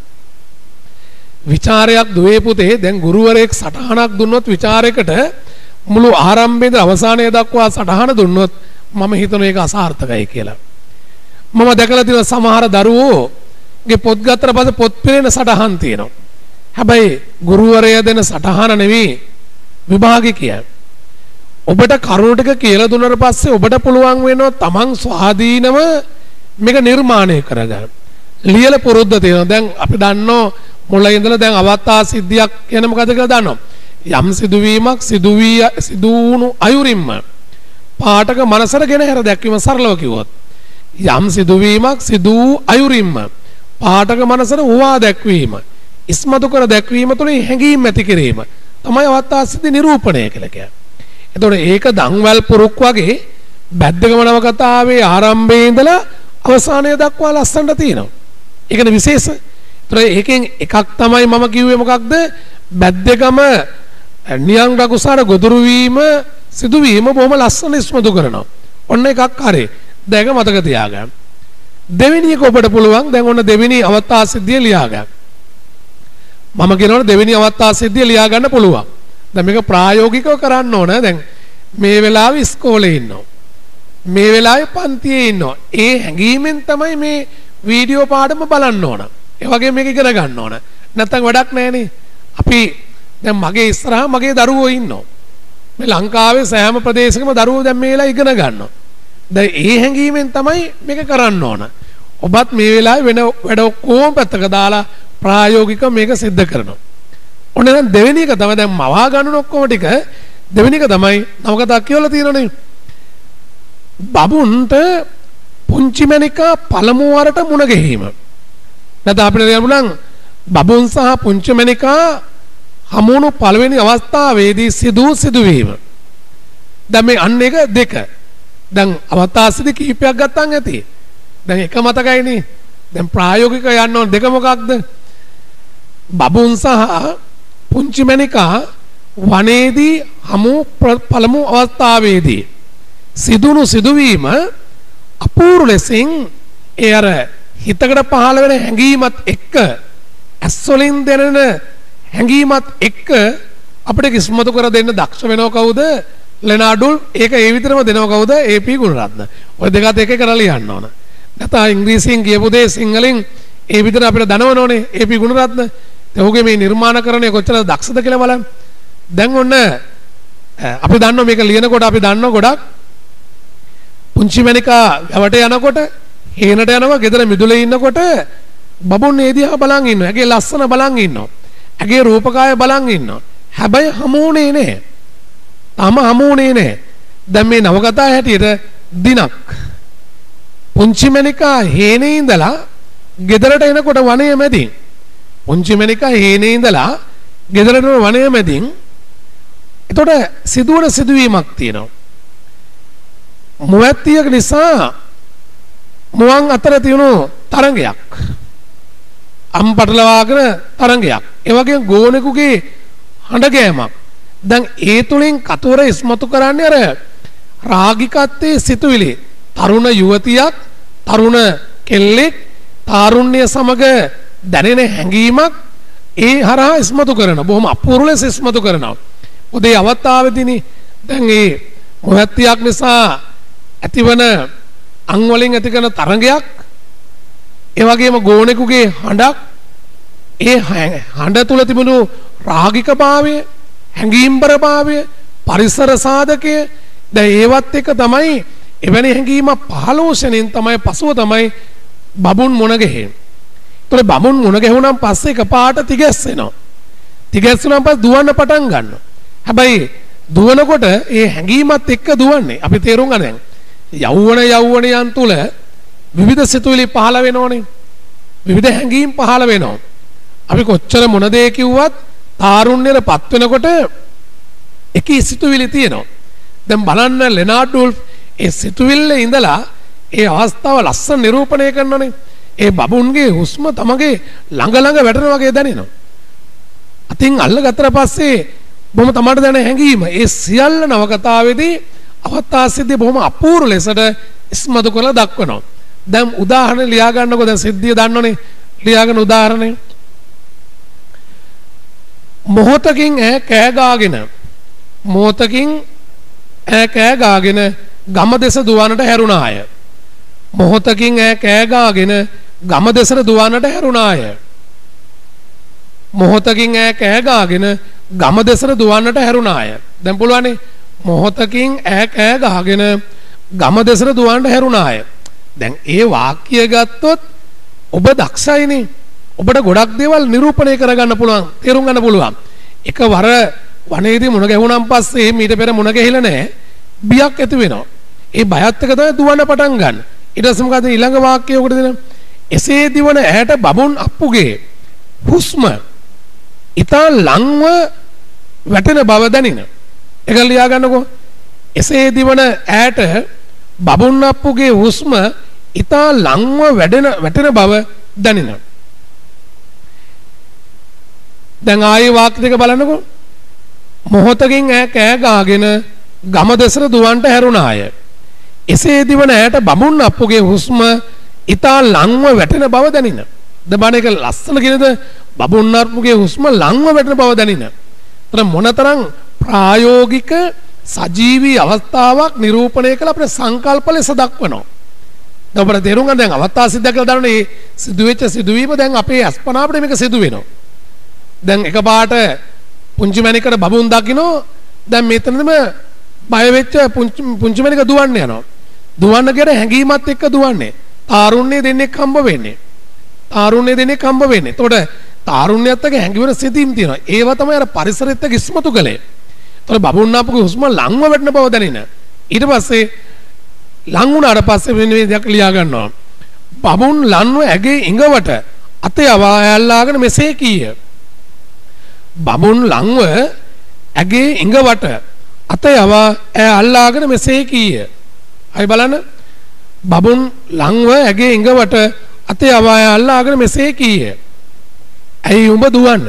විචාරයක් දුවේ පුතේ දැන් ගුරුවරයෙක් සටහනක් දුන්නොත් විචාරයකට මුළු ආරම්භයේ ඉඳන් අවසානය දක්වා සටහන දුන්නොත් මම හිතන එක අසාර්ථකයි කියලා. මම දැකලා තියෙන සමහර දරුවෝගේ පොත් ගත්තට පස්සේ පොත් පිරෙන සටහන් තියෙනවා. හැබැයි ගුරුවරයා දෙන සටහන නෙවෙයි විභාගේ කියන්නේ. ඔබට කරුණු ටික කියලා දුන්නාට පස්සේ ඔබට පුළුවන් වෙනවා තමන් ස්වාධීනව මේක නිර්මාණය කරගන්න. ලියලා පුරුද්ද තියෙනවා. දැන් අපි දන්නෝ මුලින් ඉඳලා දැන් අවස්ථා සිද්ධියක් කියන මොකද කියලා දන්නවා. යම් සිදුවීමක් සිදු වුණු අයුරින්ම පාඨක මනසට ගෙන හැර දැක්වීම සරලව කිව්වොත් යම් සිදුවීමක් සිදු වූ අයුරින්ම පාඨක මනසට හුවා දැක්වීම ඉස්මතු කර දැක්වීම තුළින් හැඟීම් ඇති කිරීම තමයි අවස්ථා සිද්ධි නිරූපණය කියලා කියන්නේ. එතකොට ඒක දන්වැල් පුරුක් වගේ බැද්දගම නවකතාවේ ආරම්භයේ ඉඳලා අවසානය දක්වා ලස්සනට තියෙනවා. ඒකනේ විශේෂ. ඒතර ඒකෙන් එකක් තමයි මම කිව්වේ මොකක්ද? බැද්දගම නියං රකුසාර ගොදුරු වීම සිදුවීම බොහොම ලස්සන ඉස්මතු කරනවා. ඔන්න එකක් හරි. දැන් ඒක මතක තියාගන්න. දෙවෙනි එක ඔබට පුළුවන් දැන් ඔන්න දෙවෙනි අවස්ථා සිද්ධිය ලියා ගන්න. මම කියනවනේ දෙවෙනි අවස්ථා සිද්ධිය ලියා ගන්න පුළුවන්. දැන් මේක ප්‍රායෝගිකව කරන්න ඕන. දැන් මේ වෙලාවේ ඉස්කෝලේ ඉන්නවා. මේ වෙලාවේ පන්තියේ ඉන්නවා. ඒ හැඟීමෙන් තමයි මේ වීඩියෝ පාඩම බලන්න ඕන. ඒ වගේ මේක ඉගෙන ගන්න ඕන. නැත්තම් වැඩක් නැහැනේ. අපි දැන් මගේ ඉස්සරහා මගේ දරුවෝ ඉන්නවා. මේ ලංකාවේ සෑම ප්‍රදේශයකම දරුවෝ දැන් මේ වෙලාවේ ඉගෙන ගන්නවා. දැන් ඒ හැඟීමෙන් තමයි මේක කරන්න ඕන. ඔබත් මේ වෙලාවේ වෙන වැඩ ඔක්කොම පැත්තක දාලා ප්‍රායෝගිකව මේක සිද්ධ කරනවා. ඔන්න දැන් දෙවෙනි එක තමයි දැන් මවා ගන්න ඔක්කොම ටික දෙවෙනි එක තමයි නවකතා කියලා තියෙනනේ. බබුන්ට පුංචි මණිකා පළමු වරට මුණ ගැහිම. නැත්නම් අපිට කියන්න බබුන් සහ පුංචි මණිකා හමුණු පළවෙනි අවස්ථාවේදී සිදුවීම. දැන් මේ අන්න එක දෙක. දැන් අවස්ථා සිදි කීපයක් ගත්තාන් ඇති. දැන් එක මතකයිනේ. දැන් ප්‍රායෝගික යන්න ඕන දෙක මොකක්ද? බබුන් සහ පුංචි මණිකා වනයේදී හමු පළමු අවස්ථාවේදී සිදුණු සිදුවීම අපූර්ව ලෙසින් ඒ අර හිතකට පහළ වෙන හැඟීමත් එක්ක ඇස්වලින් දැනෙන හැඟීමත් එක්ක අපිට කිස්මතු කර දෙන්න දක්ෂ වෙනව කවුද? ලෙනාඩුල්. ඒක ඒ විතරම දෙනව කවුද? AP ගුණරත්න. ඔය දෙකත් එක කරලා ලියන්න ඕන. නැත්නම් ඉංග්‍රීසියෙන් කියපු දේ සිංහලෙන් ඒ විතර අපිට දනවනෝනේ AP ගුණරත්න. ඔහුගේ මේ නිර්මාණකරණය කොච්චර දක්ෂද කියලා බලන්න. දැන් ඔන්න අපි දන්නවා මේක ලියනකොට අපි දන්නවා ගොඩක් පුංචි මණිකා යවට යනකොට හේනට යනවා ගෙදර මිදුලේ ඉන්නකොට බබුන් ඒ දිහා බලන් ඉන්නවා. ඇගේ ලස්සන බලන් ඉන්නවා. ඇගේ රූපකාය බලන් ඉන්නවා. හැබැයි හමුුනේ නැහැ. තාම හමුුනේ නැහැ. දැන් මේ නවකතා හැටියට දිනක් පුංචි මණිකා හේනේ ඉඳලා ගෙදරට එනකොට වනයේ මැදින් පුංචි මණිකා හේනේ ඉඳලා ගෙදරට එන වනයේ මැදින් එතකොට සිදුවන සිදුවීමක් තියෙනවා. මුවැත්තියක නිසා මුවන් අතර තියෙන තරංගයක් අම්පටලවාගෙන තරංගයක් ඒ වගේ ගෝනෙකුගේ හඬ ගෑමක්. දැන් ඒ තුලින් කතවර ඉස්මතු කරන්නේ අර රාගිකත්වයේ සිතුවිලි. තරුණ යුවතියක් තරුණ කෙල්ලෙක් තාරුණ්‍ය සමග දැනෙන හැඟීමක් ඒ හරහා ඉස්මතු කරන බොහොම අපූර්ව ලෙස ඉස්මතු කරනවා. උදේ අවස්ථාවේදීනේ දැන් ඒ මොහොතියක් නිසා ඇතිවන අං වලින් ඇති කරන තරංගයක් ඒ වගේම ගෝනෙකුගේ හඬක් ඒ හඬ තුල තිබුණු රාගික භාවය හැඟීම්බර භාවය පරිසර සාධකය දැන් ඒවත් එක තමයි එවැනි හැඟීම පහළෝෂණයෙන් තමයි පසුව තමයි බබුන් මුණ ගැහෙන්නේ. ඒතකොට බබුන් මුණ ගැහුණාන් පස්සේ එකපාරට තිගැස්සෙනවා. තිගැස්සුණාන් පස්සේ දුවන්න පටන් ගන්නවා. හැබැයි දුවනකොට ඒ හැඟීමත් එක්ක දුවන්නේ. අපි තේරුම් ගන්න දැන් යෞවනයන් තුල විවිධ සිතුවිලි පහළ වෙනෝනේ. විවිධ හැඟීම් පහළ වෙනවා. අපි කොච්චර මොන දේ කිව්වත් තාරුණ්‍යයටපත් වෙනකොට එකී සිතුවිලි තියෙනවා. දැන් බලන්න ලෙනාඩ් ඩෝල්ෆ් ඒ සිතුවිල්ලේ ඉඳලා ඒ අවස්ථාව ලස්සන නිරූපණය කරනනේ. ඒ බබුන්ගේ හුස්ම තමගේ ළඟ වැටෙනවා වගේ දැනෙනවා. අතින් අල්ලගත්තට පස්සේ බොහොම තමයි දැනෙන හැඟීම. ඒ සියල්ල නවකතාවේදී අවස්ථාසිද්ධිය බොහොම අපූර්ව ලෙසට ඉස්මතු කරලා දක්වනවා. දැන් උදාහරණ ලියා ගන්නකො දැන් සිද්ධිය දන්නෝනේ. ලියාගෙන උදාහරණේ මොහොතකින් ඈ කෑ ගාගෙන ගම දෙස දුවන්නට හැරුණාය. මොහොතකින් ඈ කෑ ගාගෙන ගම දෙසට දුවන්නට හැරුණාය. මොහොතකින් ඈ කෑ ගාගෙන ගම දෙසට දුවන්නට හැරුණාය. දැන් පුළුවන්නේ මොහොතකින් ඈ කෑ ගාගෙන ගම දෙසට දුවන්නට හැරුණාය. දැන් ඒ වාක්‍ය ගත්තොත් ඔබ දක්ෂයිනේ. ඔබට ගොඩක් දේවල් නිරූපණය කරගන්න පුළුවන්, තේරුම් ගන්න පුළුවන්. එකවර වනයේදී මුණ ගැහුණාන් පස්සේ මීට පෙර මුණ ගැහිලා නැහැ. බියක් ඇති වෙනවා. ඒ බයත් එක තමයි දුවන්න පටන් ගන්න. ඊට පස්සේ මොකද ඊළඟ වාක්‍යය උකට දෙනවා. එසේ දිවන ඇහැට බබුන් අප්පුගේ හුස්ම ඊතා ලංව වැටෙන බව දැනින. ඒක ලියා ගන්නකෝ. එසේ දිවන ඇහැට බබුන් අප්පුගේ හුස්ම ඊතා ලංව වැටෙන බව දැනින. දැන් ආයේ වාක්‍ය දෙක බලන්නකෝ. මොහොතකින් ඈ කෑ ගාගෙන ගම දෙසට දුවන්නට හැරුණාය. එසේ දිවන ඇයට බමුන් අප්පුගේ හුස්ම ඊතා ලංව වැටෙන බව දැනින. දබාන එක ලස්සන කියනද බමුන් අප්පුගේ හුස්ම ලංව වැටෙන බව දැනින. තර මොනතරම් ප්‍රායෝගික සජීවී අවස්ථාවක් නිරූපණය කළ අපේ සංකල්ප ලෙස දක්වනවා. දැන් අපිට තේරුම් ගන්න දැන් අවස්ථා සිද්ධ කියලා දාන මේ සිදුවෙච්ච සිදුවීම දැන් අපේ අස්පනා අපිට මේක සිදු වෙනවා. දැන් එකපාරට පුංචි මැණිකට බබුන් දකින්නෝ දැන් මෙතනදම බය වෙච්ච පුංචි මැණික දුවන්න යනවා. දුවන්න කියන හැඟීමත් එක්ක දුවන්නේ. තාරුණ්‍ය දෙන්නෙක් හම්බ වෙන්නේ. එතකොට තාරුණ්‍යයත් එක්ක හැඟිවෙන සිතින් තියෙනවා. ඒව තමයි අර පරිසරෙත් එක්ක ඉස්මතු කළේ. එතකොට බබුන් අපගේ හුස්ම ලංව වැටෙන බව දැනින. ඊට පස්සේ ලං වුණාට පස්සේ වෙන දෙයක් ලියා ගන්නවා. බබුන් ලන්ව ඇගේ ඉඟවට අතේ අල්ලාගෙන මෙසේ කීය. බබුන් ලංව ඇගේ ඉඟවට අතේ අල්ලාගෙන මෙසේ කීය. අය බලන්න. බබුන් ලංව ඇගේ ඉඟවට අතේ අල්ලාගෙන මෙසේ කීය. ඇයි උඹ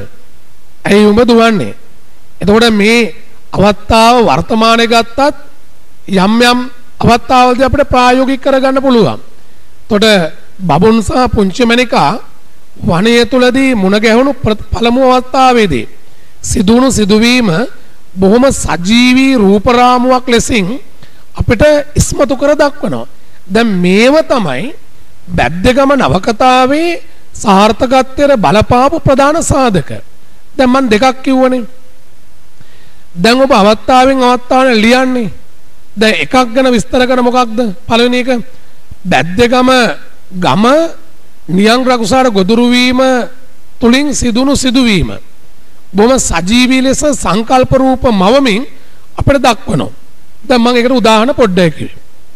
දුවන්නේ? එතකොට මේ අවස්ථාව වර්තමානයේ ගත්තත් යම් අවස්ථාවලදී අපිට ප්‍රායෝගික කරගන්න පුළුවන්. එතකොට බබුන් සහ පුංචි මැණිකා වනයේ තුලදී මුණ ගැහුණු පළමු අවස්ථාවේදී සිදුවුණු සිදුවීම බොහොම සජීවී රූප රාමුවක් ලෙසින් අපිට ඉස්මතු කර දක්වනවා. දැන් මේව තමයි බැද්දගම නවකතාවේ සාර්ථකත්වයට බලපාපු ප්‍රධාන සාධක. දැන් මම දෙකක් කිව්වනේ. දැන් ඔබ අවස්ථාවෙන් අවස්ථාවට ලියන්නේ. දැන් එකක් ගැන විස්තර කරන මොකක්ද? පළවෙනි එක බැද්දගම ගම නියං රකුසාර ගොදුරු වීම තුලින් සිදුණු සිදුවීම බොහොම සජීවී ලෙස සංකල්ප රූප මවමින් අපිට දක්වනවා. දැන් මම ඒකට උදාහරණ පොඩ්ඩක් කිව්වේ.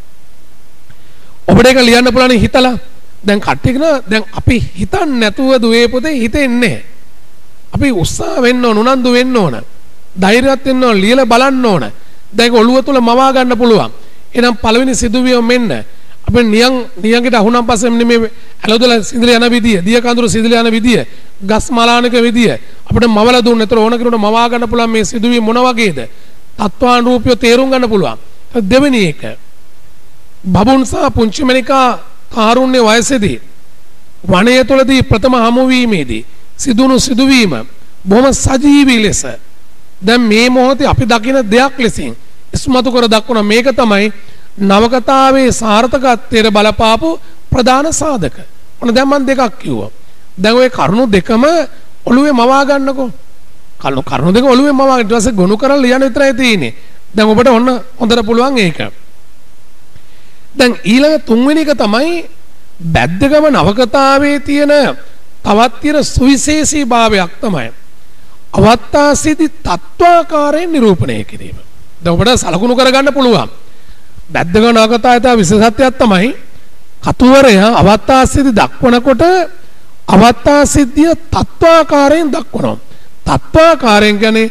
ඔබට ඒක ලියන්න පුළුවන් හිතලා. දැන් කට්ටිය කියන දැන් අපි හිතන්නේ නැතුව දුවේ පොතේ හිතෙන්නේ. අපි උත්සාහ වෙන්න ඕන, උනන්දු වෙන්න ඕන. ධෛර්යවත් වෙන්න ඕන, ලියලා බලන්න ඕන. දැන් ඒක ඔළුව තුල මවා ගන්න පුළුවන්. එහෙනම් පළවෙනි සිදුවීම මෙන්න. අපි නියංගිට අහුණන් පස්සේ මේ ඇලදොල සිඳල යන විදිය, දිය කඳුරු සිඳල යන විදිය, ගස් මලානක විදිය අපිට මවලා දුන්න. ඒතර ඕන කෙනෙකුට මවා ගන්න පුළුවන් මේ සිදුවීම මොන වගේද? තත්වානුරූපීව තේරුම් ගන්න පුළුවන්. දෙවෙනි එක බබුන් සහ පුංචි මැණිකා තාරුණ්‍ය වයසේදී වනය තුලදී ප්‍රථම හමුවීමේදී සිදුණු සිදුවීම බොහොම සජීවී ලෙස දැන් මේ මොහොතේ අපි දකින දෙයක් ලෙසින් ඉස්මතු කර දක්වන මේක තමයි නවකතාවේ සාර්ථකත්වයට බලපාපු ප්‍රධාන සාධක. ඔන්න දැන් මම දෙකක් කිව්වා. දැන් ওই කරුණු දෙකම ඔළුවේ මවා ගන්නකෝ. කරුණු දෙක ඔළුවේ මවා ගන්න. ඊට පස්සේ ගොනු කරලා ලියන්න විතරයි තියෙන්නේ. දැන් ඔබට ඔන්න හොඳට පුළුවන් ඒක. දැන් ඊළඟ තුන්වෙනි එක තමයි බැද්දගම නවකතාවේ තියෙන තවත් තියෙන සුවිශේෂී භාවයක් තමයි අවත්තාසිතී තත්වාකාරයෙන් නිරූපණය කිරීම. දැන් ඔබට සලකුණු කරගන්න පුළුවන්. බැද්දගම නවකතාවේ තව විශේෂත්වයක් තමයි කතුවරයා අවත්තාසිතී දක්වනකොට අවත්තාසිද්ධිය තත්වාකාරයෙන් දක්වනවා. තත්වාකාරයෙන් කියන්නේ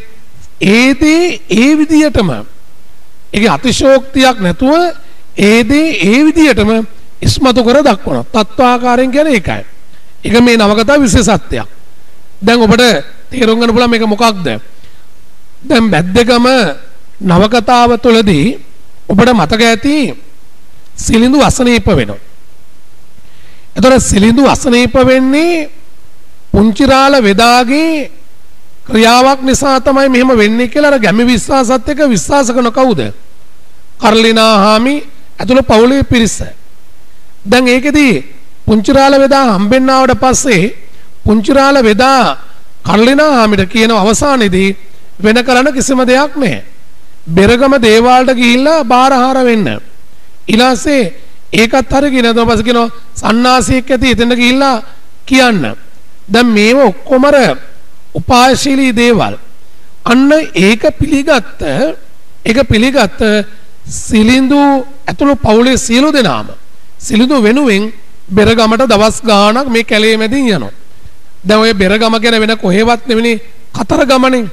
ඒ විදියටම ඒකේ අතිශෝක්තියක් නැතුව ඒ විදියටම ඉස්මතු කර දක්වනවා. තත්වාකාරයෙන් කියන්නේ ඒකයි. ඒක මේ නවකතා විශේෂත්වයක්. දැන් ඔබට තේරුම් ගන්න පුළුවන් මේක මොකක්ද? දැන් බැද්දගම නවකතාව තුළදී ඔබට මතක ඇති සිලිඳු අසනීප වෙනවා. එතකොට සිලිඳු අසනීප වෙන්නේ පුංචිරාල වෙදාගේ ක්‍රියාවක් නිසා තමයි මෙහෙම වෙන්නේ කියලා අර ගැමි විශ්වාසත් එක්ක විශ්වාස කරන කවුද? කරලිනා හාමි ඇතුළු පවුලේ පිරිස. දැන් ඒකෙදී පුංචිරාල වෙදා හම්බෙන්න ආවට පස්සේ පුංචිරාල වෙදා කරලිනා හාමිට කියන අවසානයේදී වෙන කරන්න කිසිම දෙයක් නැහැ. බෙරගම දේවාලට ගිහිල්ලා බාරහාර වෙන්න. ඊළාසේ ඒකත් හරියගෙන ඊට පස්සේ කියනවා සන්නාසියෙක් ඇති එතන ගිහිල්ලා කියන්න. දැන් මේව ඔක්කොම උපායශීලී දේවල්. අන්න ඒක පිළිගත්ත සිලිඳු ඇතුළු පවුලේ සියලු දෙනාම සිලිඳු වෙනුවෙන් බෙරගමට දවස් ගාණක් මේ කැලේ මැදින් යනවා. දැන් ඔය බෙරගම ගැන වෙන කොහෙවත් නෙවෙයි කතරගමනේ.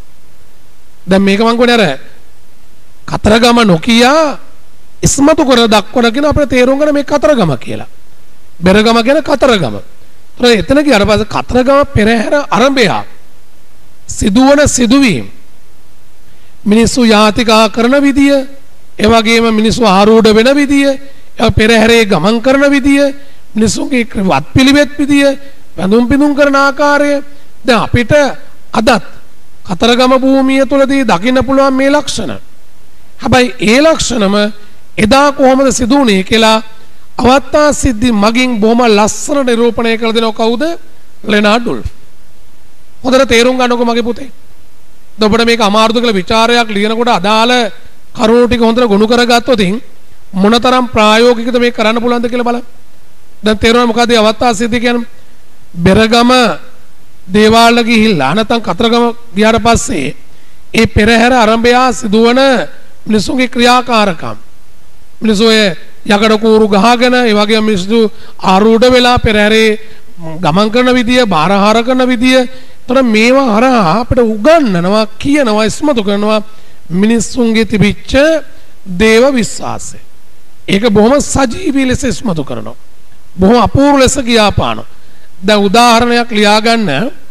දැන් මේක මං කියන්නේ අර කතරගම නොකිය ඉස්මතු කර දක්වන කියන අපිට තේරුම් ගන්න මේ කතරගම කියලා. බෙරගම කියන කතරගම. එතන ගියාට පස්සේ කතරගම පෙරහැර ආරම්භය සිදුවන සිදුවීම් මිනිස්සු යාතිකා කරන විදිය, ඒ වගේම මිනිස්සු ආරූඪ වෙන විදිය, පෙරහැරේ ගමන් කරන විදිය, මිනිස්සුන්ගේ වත්පිළිවෙත් විදිය, වැඳුම් පිදුම් කරන ආකාරය දැන් අපිට අදත් කතරගම භූමිය තුලදී දකින්න පුළුවන් මේ ලක්ෂණ. හැබැයි ඒ ලක්ෂණම එදා කොහොමද සිදු වුනේ කියලා අවත්තා සිද්ධි මගින් බොහොම ලස්සන නිරූපණය කළ දෙනව කවුද? Leonard Woolf. හොඳට තේරුම් ගන්නකො මගේ පුතේ. ඔබට මේක අමාරුද කියලා ਵਿਚාරයක් ලියනකොට අදාළ කරුණු ටික හොඳට ගොනු කරගත්තොත් මොනතරම් ප්‍රායෝගිකද මේක කරන්න පුළුවන්ද කියලා බලන්න. දැන් තේරුණා මොකද අවත්තා සිද්ධි කියන්නේ? බෙරගම දේවාල ගිහිල්ලා නැත්නම් කතරගම ගියාට පස්සේ ඒ පෙරහැර ආරම්භය සිදුවන මිනිසුන්ගේ ක්‍රියාකාරකම් මිනිස්සු යකඩ කූරු ගහගෙන ඒ වගේම මිනිස්සු ආරූඪ වෙලා පෙරහැරේ ගමන් කරන විදිය, බාරහාර කරන විදිය, තොර මේවා හරහා අපිට උගන්වනවා, කියනවා, ඉස්මතු කරනවා මිනිස්සුන්ගේ තිබිච්ච දේව විශ්වාසය. ඒක බොහොම සජීවී ලෙස ඉස්මතු කරනවා. බොහොම අපූර්ව ලෙස කියාපානවා. දැන් උදාහරණයක් ලියාගන්න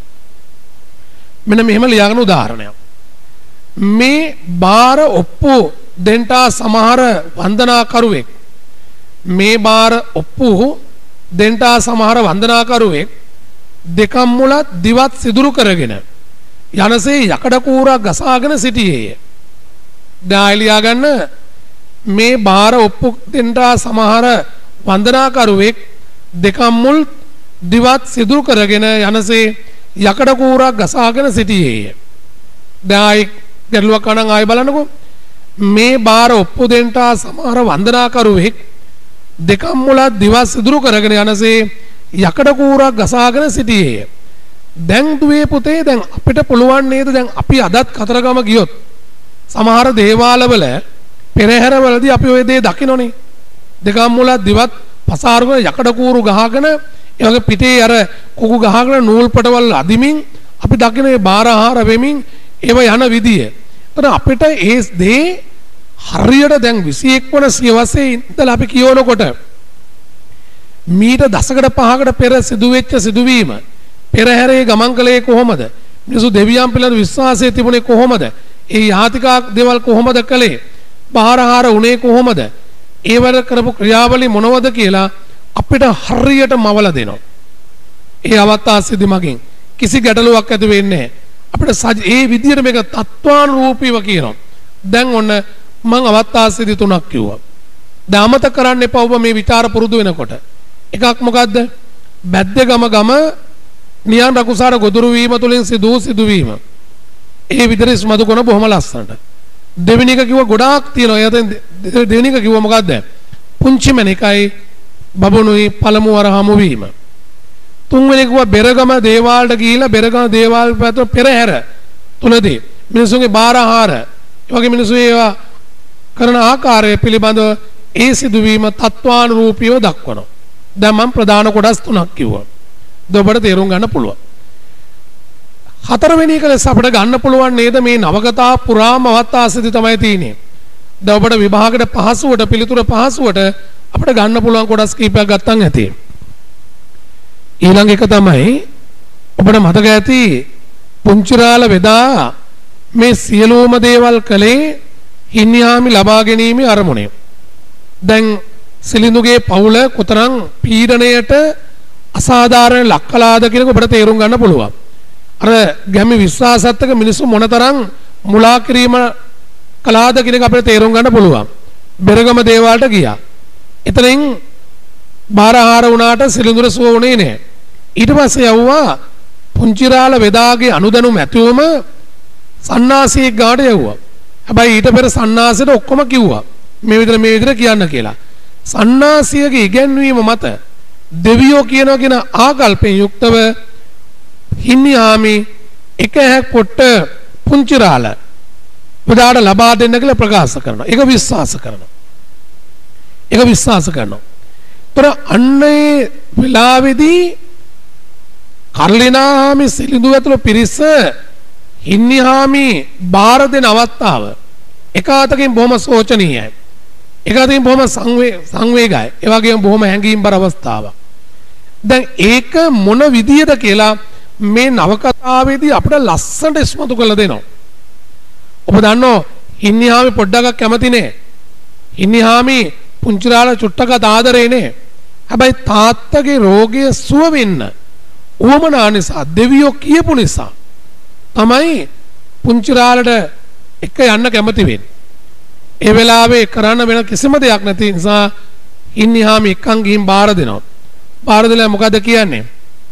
මෙන්න මෙහෙම ලියාගන්න උදාහරණයක්. මේ බාර ඔප්පු දෙන්ටා සමහර වන්දනාකරුවෙක් මේ බාර ඔප්පු දෙන්ටා සමහර වන්දනාකරුවෙක් දෙකම් මුලත් දිවත් සිදුරු කරගෙන යනසේ යකඩ කූරක් ගසාගෙන සිටියේය. දැන් ලියාගන්න මේ බාර ඔප්පු දෙන්ටා සමහර වන්දනාකරුවෙක් දෙකම් මුල් දිවත් සිදුරු කරගෙන යනසේ යකඩ කූරක් ගසාගෙන සිටියේය. දැන් ගැටලුවක් අනන් ආයෙ බලන්නකෝ. මේ බාර ඔප්පු දෙන්ටා සමහර වන්දනාකරුවෙක් දෙකම් මුලත් දිවත් සිදුරු කරගෙන යනසේ යකඩ කූරක් ගසාගෙන සිටියේය. දැන් දුවේ පුතේ දැන් අපිට පුළුවන් නේද දැන් අපි අදත් කතරගම ගියොත් සමහර දේවාලවල පෙරහැරවලදී අපි ওই දේ දකින්නනේ. දෙකම් මුලත් දිවත් පසාරුගෙන යකඩ කූරු ගහගෙන ඒ වගේ පිටේ අර කුකු ගහගෙන නූල් පටවල් අදිමින් අපි දකින මේ බාරහාර වෙමින් ඒව යන විදිය. එතන අපිට ඒ දේ හරියට දැන් 21 වන සියවසේ ඉඳලා අපි කියවනකොට මීට දශකඩ 5කට පෙර සිදුවෙච්ච සිදුවීම පෙරහැරේ ගමන් කළේ කොහොමද? මිනිසු දෙවියන් පිළිබඳ විශ්වාසය තිබුණේ කොහොමද? ඒ යාතිකා දේවල් කොහොමද කළේ? බාරහාර උනේ කොහොමද? ඒවල කරපු ක්‍රියාවලිය මොනවද කියලා අපිට හරියට මවලා දෙනවා. ඒ අවත්තා සිද්ධි මගින් කිසි ගැටලුවක් ඇති වෙන්නේ නැහැ. අපිට ඒ විදිහට මේක තත්වානුරූපීව කියනවා. දැන් ඔන්න මම අවත්තා සිද්ධි 3ක් කිව්වා. දැන් අමතක කරන්න එපා ඔබ මේ ਵਿਚාර පුරුදු වෙනකොට. එකක් මොකද්ද? බැද්දගම ගම නියන් රකුසාර ගොදුරු වීම තුලින් සිදුවීම. ඒ විදිහට ඉස්මතු කරන බොහොම ලස්සනට. දෙවෙනි එක කිව්ව ගොඩාක් තියෙනවා. එයාට දෙවෙනි එක කිව්ව මොකද්ද? පුංචි මණිකයි බබුණුයි පළමු වර හමු වීම. තුන්වෙනි කිව්වා බෙරගම දේවාලට ගිහිලා බෙරගම දේවාල පැත්තට පෙරහැර තුලදී මිනිසුන්ගේ බාරහාර ඒ වගේ මිනිස්සු ඒවා කරන ආකාරය පිළිබඳව ඒ සිදුවීම තත්වානුරූපීව දක්වනවා. දැන් මම ප්‍රධාන කොටස් තුනක් කිව්වා. ඔබට තේරුම් ගන්න පුළුවන්. හතරවෙනි එක ලෙස අපිට ගන්න පුළුවන් නේද මේ නවකතා පුරාම අවස්ථාසිත තමයි තියෙන්නේ. දැන් ඔබට විභාගයට පහසුවට පිළිතුර පහසුවට අපිට ගන්න පුළුවන් කොටස් කීපයක් ගත්තන් ඇති. ඊළඟ එක තමයි ඔබට මතක ඇති පුංචිරාල වෙදා මේ සියලුම දේවල් කළේ හින්නිහාමි ලබා ගැනීමේ අරමුණේ. දැන් සිලිඳුගේ පවුල කොතරම් පීඩණයට අසාධාරණ ලක් කළාද කියන එක ඔබට තේරුම් ගන්න පුළුවන්. අර ගැමි විශ්වාසත් එක්ක මිනිස්සු මොනතරම් මුලා කිරීම කළාද කියන එක අපිට තේරුම් ගන්න පුළුවන්. බෙරගම දේවාලට ගියා. එතනින් බාරහාර වුණාට සිලිඳුර සුව වුණේ නැහැ. ඊට පස්සේ යවුවා පුංචිරාල වෙදාගේ අනුදැනුම ඇතුවම සන්නාසියෙක් ගාට යවුවා. හැබැයි ඊට පෙර සන්නාසයට ඔක්කොම කිව්වා මේ විදිහට කියන්න කියලා. සන්නාසියගේ ඉගැන්වීම මත දෙවියෝ කියනවා කියන ආකල්පයෙන් යුක්තව හින්නිහාමි එක හැක් පොට්ට පුංචිරාල වෙදාට ලබා දෙන්න කියලා ප්‍රකාශ කරනවා. ඒක විශ්වාස කරනවා. ତොර අන්නේ වෙලාවේදී කර්ලිනාහාමි සිලිඳු ඇතුළු පිරිස හින්නිහාමි බාර දෙන අවස්ථාව එක අතකින් බොහොම සෝචනීයයි. එක අතකින් බොහොම සංවේගයි. ඒ වගේම බොහොම හැඟීම්බර අවස්ථාවක්. දැන් ඒක මොන විදියද කියලා මේ නවකතාවේදී අපිට ලස්සනට ඉස්මතු කරලා දෙනවා. ඔබ දන්නෝ හින්නිහාමි පොඩ්ඩක් කැමති නෑ. හින්නිහාමි පුංචිරාල චුට්ටකට ආදරේ නෑ. හැබැයි තාත්තගේ රෝගය සුව වෙන්න උවමනා නිසා දෙවියෝ කියපු නිසා තමයි පුංචිරාලට එක යන්න කැමති වෙන්නේ. ඒ වෙලාවේ කරන්න වෙන කිසිම දෙයක් නැති නිසා හින්නිහාමි එක්කන් ගිහින් බාර දෙනවා. බාර දෙලා මොකද කියන්නේ?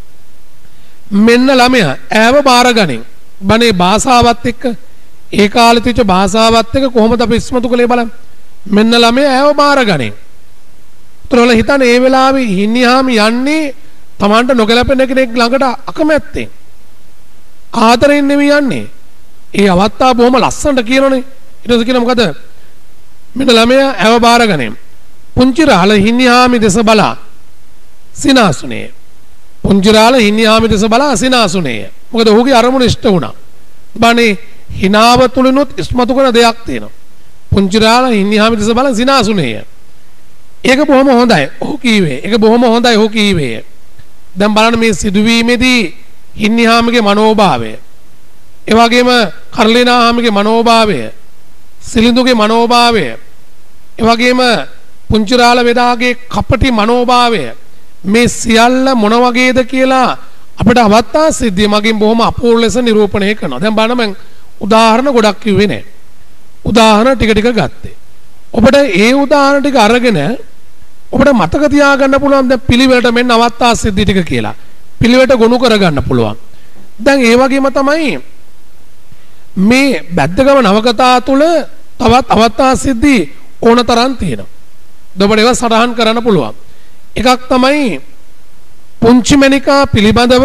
මෙන්න ළමයා ඈව බාර ගනින්. බනේ භාෂාවත් එක්ක ඒ කාලේ තිබ්ච භාෂාවත් එක්ක කොහොමද අපි ඉස්මතු කළේ බලන්න. මෙන්න ළමයා ඈව බාර ගනින්. උතරවල හිතන්නේ ඒ වෙලාවේ හින්නිහාමි යන්නේ Tamanට නොගැලපෙන කෙනෙක් ළඟට අකමැත්තෙන්. ආදරෙන් නෙවෙයි යන්නේ. ඒ අවස්ථාව බොහොම ලස්සනට කියනෝනේ. ඊට පස්සේ කියන මොකද? මෙන්න ළමයා ඈව බාර ගනින්. පුංචිරාල හින්නිහාමි දෙස බලා සිනාසුනේ. පුංචිරාල හින්නිහාමි දෙස බලා සිනාසුනේ. මොකද ඔහුගේ අරමුණ ඉෂ්ට වුණා. බණේ හිනාව තුලිනුත් ඉස්මතු කරන දෙයක් තියෙනවා. පුංචිරාල හින්නිහාමි දෙස බලා සිනාසුනේ. ඒක බොහොම හොඳයි. ඔහු කීවේ. ඒක බොහොම හොඳයි ඔහු කීවේ. දැන් බලන්න මේ සිදුවීමේදී හින්නිහාමිගේ මනෝභාවය, ඒ වගේම කර්ලිනාහාමිගේ මනෝභාවය, සිලිඳුගේ මනෝභාවය, ඒ වගේම පුංචිරාල වෙදාගේ කපටි මනෝභාවය මේ සියල්ල මොන වගේද කියලා අපිට අවස්ථා සිද්ධිය මගින් බොහොම අපූර්ව ලෙස නිරූපණය කරනවා. දැන් බලන්න මම උදාහරණ ගොඩක් කිව්වේ නෑ. උදාහරණ ටික ටික ගත්තේ. ඔබට ඒ උදාහරණ ටික අරගෙන ඔබට මතක තියාගන්න පුළුවන් දැන් පිළිවෙලට මෙන්න අවස්ථා සිද්ධි ටික කියලා. පිළිවෙලට ගොනු කරගන්න පුළුවන්. දැන් ඒ වගේම තමයි මේ බැද්දගම නවකතා තුළ තවත් අවස්ථා සිද්ධි ඕනතරම් තියෙනවා. ඔබට ඒවා සටහන් කරන්න පුළුවන්. එකක් තමයි පුංචි මණිකා පිළිබඳව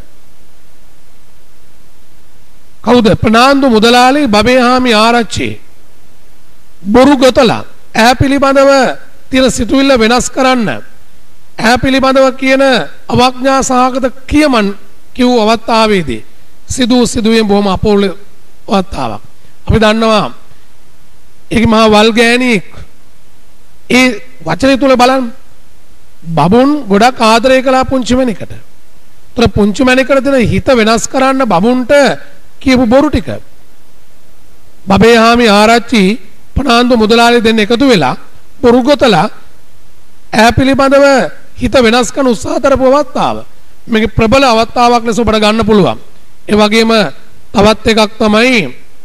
කවුද? ප්‍රනාන්දු මුදලාලි බබේහාමි ආරච්චි බොරු ගොතලා ඈ පිළිබඳව තියෙන සිතුවිල්ල වෙනස් කරන්න ඈ පිළිබඳව කියන අවඥා සහගත කියමන් කිව් අවස්ථාවේදී සිදුවීම් බොහොම අපූර්ව අවස්ථාවක්. අපි දන්නවා ඒක මහා වල්ගෑණියෙක්. ඒ වචනේ තුල බලන්න බබුන් ගොඩක් ආදරය කළා පුංචි මණිකට. ඒතර පුංචි මණිකට දෙන හිත වෙනස් කරන්න බබුන්ට කියපු බොරු ටික. බබේහාමි ආරච්චි ප්‍රනාන්දු මුදලාලි දෙන්න එකතු වෙලා බොරු ගොතලා ඈ පිළිබඳව හිත වෙනස් කරන උත්සාහ කරපු අවස්ථාව. මේක ප්‍රබල අවස්ථාවක් ලෙස ඔබට ගන්න පුළුවන්. ඒ වගේම තවත් එකක් තමයි